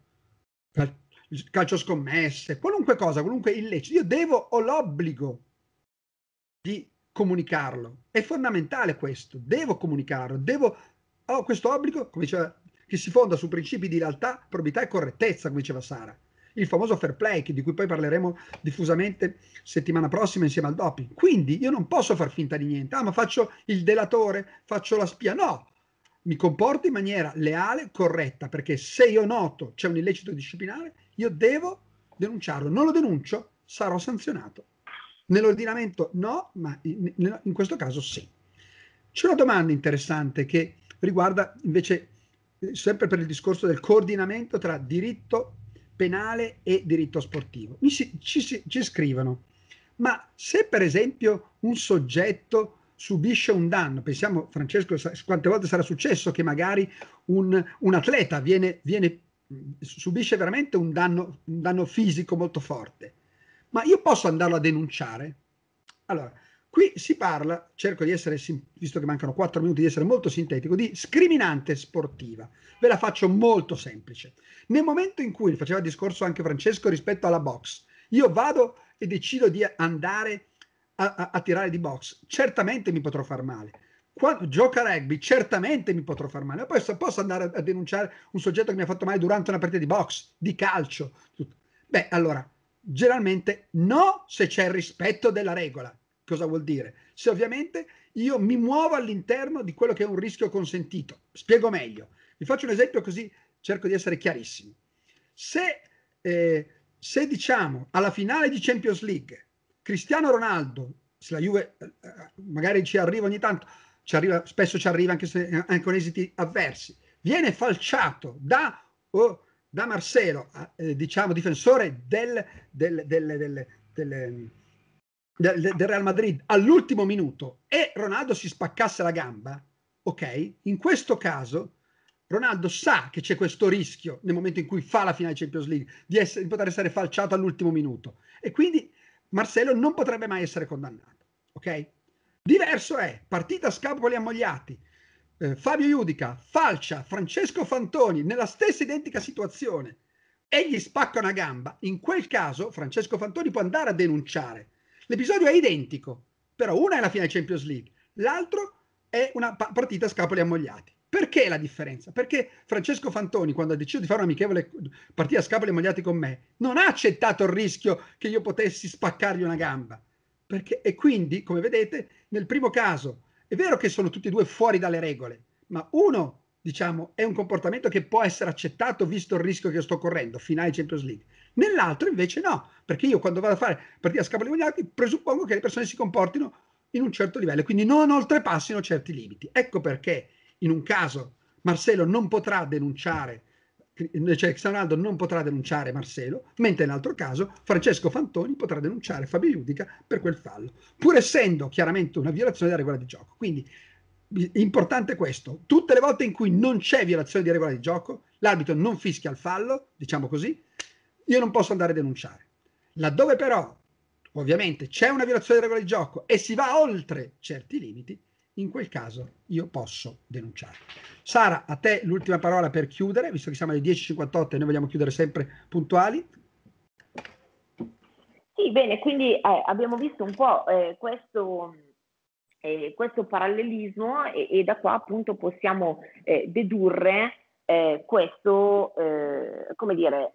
calcio scommesse, qualunque cosa, qualunque illecito, io ho l'obbligo di comunicarlo. È fondamentale questo, devo comunicarlo, ho questo obbligo, come diceva, che si fonda su principi di lealtà, probità e correttezza, come diceva Sara. Il famoso fair play, di cui poi parleremo diffusamente settimana prossima insieme al doping. Quindi io non posso far finta di niente. Ma faccio il delatore, faccio la spia. No, mi comporto in maniera leale, corretta, perché se io noto c'è un illecito disciplinare, io devo denunciarlo. Non lo denuncio, sarò sanzionato. Nell'ordinamento no, ma in questo caso sì. C'è una domanda interessante che riguarda invece, sempre per il discorso del coordinamento tra diritto penale e diritto sportivo. Ci scrivono, ma se per esempio un soggetto subisce un danno, pensiamo, Francesco, quante volte sarà successo che magari un atleta subisce veramente un danno fisico molto forte, ma io posso andarlo a denunciare? Allora, qui si parla, cerco di essere, visto che mancano 4 minuti, di essere molto sintetico, di scriminante sportiva. Ve la faccio molto semplice. Nel momento in cui, faceva discorso anche Francesco rispetto alla box, io vado e decido di andare a tirare di box, certamente mi potrò far male. Quando gioca rugby, certamente mi potrò far male. Ma poi posso andare a denunciare un soggetto che mi ha fatto male durante una partita di box, di calcio. Beh, allora, generalmente no, se c'è il rispetto della regola. Cosa vuol dire? Se ovviamente io mi muovo all'interno di quello che è un rischio consentito. Spiego meglio. Vi faccio un esempio così cerco di essere chiarissimo. Se diciamo alla finale di Champions League Cristiano Ronaldo, se la Juve magari ci arriva ogni tanto, spesso ci arriva anche con esiti avversi, viene falciato da Marcelo, diciamo difensore del Real Madrid all'ultimo minuto, e Ronaldo si spaccasse la gamba, ok? In questo caso Ronaldo sa che c'è questo rischio nel momento in cui fa la finale Champions League di poter essere falciato all'ultimo minuto, e quindi Marcelo non potrebbe mai essere condannato, ok? Diverso è partita a scapoli ammogliati, Fabio Iudica falcia Francesco Fantoni nella stessa identica situazione e gli spacca una gamba. In quel caso Francesco Fantoni può andare a denunciare. L'episodio è identico, però una è la finale Champions League, l'altro è una partita a scapoli ammogliati. Perché la differenza? Perché Francesco Fantoni, quando ha deciso di fare un'amichevole partita a scapoli ammogliati con me, non ha accettato il rischio che io potessi spaccargli una gamba. E quindi, come vedete, nel primo caso è vero che sono tutti e due fuori dalle regole, ma uno, diciamo, è un comportamento che può essere accettato visto il rischio che io sto correndo, finale Champions League. Nell'altro invece no, perché io quando vado a fare partita a scapoli ammogliati presuppongo che le persone si comportino in un certo livello, quindi non oltrepassino certi limiti. Ecco perché in un caso Marcelo non potrà denunciare, cioè Cristiano Ronaldo non potrà denunciare Marcelo, mentre nell'altro caso Francesco Fantoni potrà denunciare Fabio Iudica per quel fallo, pur essendo chiaramente una violazione della regola di gioco. Quindi importante questo: tutte le volte in cui non c'è violazione di regola di gioco, l'arbitro non fischia il fallo, diciamo così, io non posso andare a denunciare. Laddove però ovviamente c'è una violazione di regola di gioco e si va oltre certi limiti, in quel caso io posso denunciare. Sara, a te l'ultima parola per chiudere, visto che siamo alle 10:58 e noi vogliamo chiudere sempre puntuali. Sì, bene, quindi abbiamo visto un po' questo parallelismo e da qua appunto possiamo dedurre questo, come dire,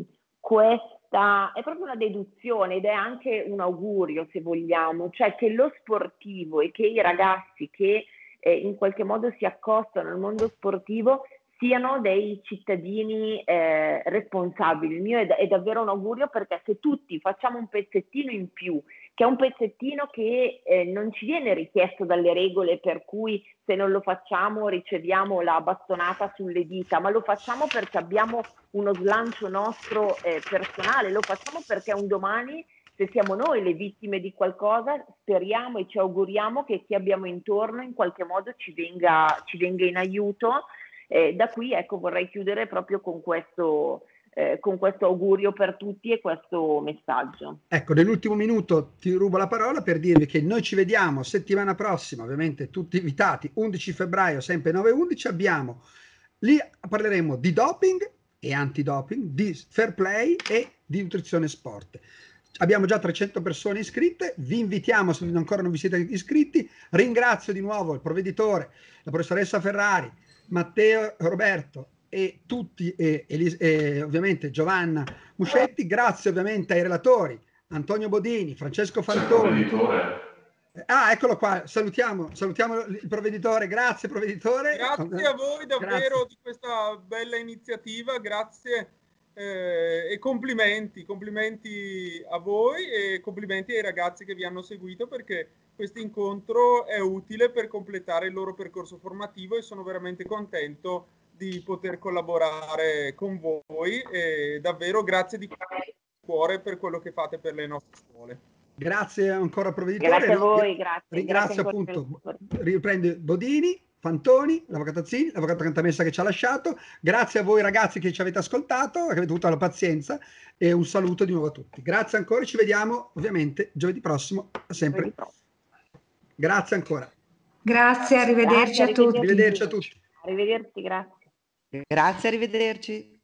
questa è proprio una deduzione ed è anche un augurio, se vogliamo, cioè che lo sportivo e che i ragazzi che in qualche modo si accostano al mondo sportivo siano dei cittadini responsabili. Il mio è davvero un augurio, perché se tutti facciamo un pezzettino in più, che è un pezzettino che non ci viene richiesto dalle regole, per cui se non lo facciamo riceviamo la bastonata sulle dita, ma lo facciamo perché abbiamo uno slancio nostro personale, lo facciamo perché un domani, se siamo noi le vittime di qualcosa, speriamo e ci auguriamo che chi abbiamo intorno in qualche modo ci venga in aiuto. Da qui, ecco, vorrei chiudere proprio con questo augurio per tutti e questo messaggio. Ecco, nell'ultimo minuto ti rubo la parola per dirvi che noi ci vediamo settimana prossima, ovviamente tutti invitati, 11 febbraio, sempre 9:11, lì parleremo di doping e antidoping, di fair play e di nutrizione sport. Abbiamo già 300 persone iscritte, vi invitiamo, se ancora non vi siete iscritti. Ringrazio di nuovo il provveditore, la professoressa Ferrari, Matteo Roberto e tutti, e ovviamente Giovanna Muscetti. Grazie ovviamente ai relatori Antonio Bodini, Francesco Fantoni. Eccolo qua, salutiamo il provveditore. Grazie provveditore. Grazie a voi davvero di questa bella iniziativa, grazie e complimenti a voi e complimenti ai ragazzi che vi hanno seguito, perché questo incontro è utile per completare il loro percorso formativo e sono veramente contento di poter collaborare con voi e davvero grazie di cuore per quello che fate per le nostre scuole. Grazie ancora provveditore. Grazie a voi, grazie. Ringrazio grazie appunto, riprende Bodini, Fantoni, l'avvocato Azzini, l'avvocato Cantamessa che ci ha lasciato. Grazie a voi ragazzi che ci avete ascoltato, che avete avuto la pazienza, e un saluto di nuovo a tutti. Grazie ancora, ci vediamo ovviamente giovedì prossimo, sempre. Grazie ancora. Grazie, arrivederci a tutti. Arrivederci a tutti. Arrivederci, grazie. Grazie, arrivederci.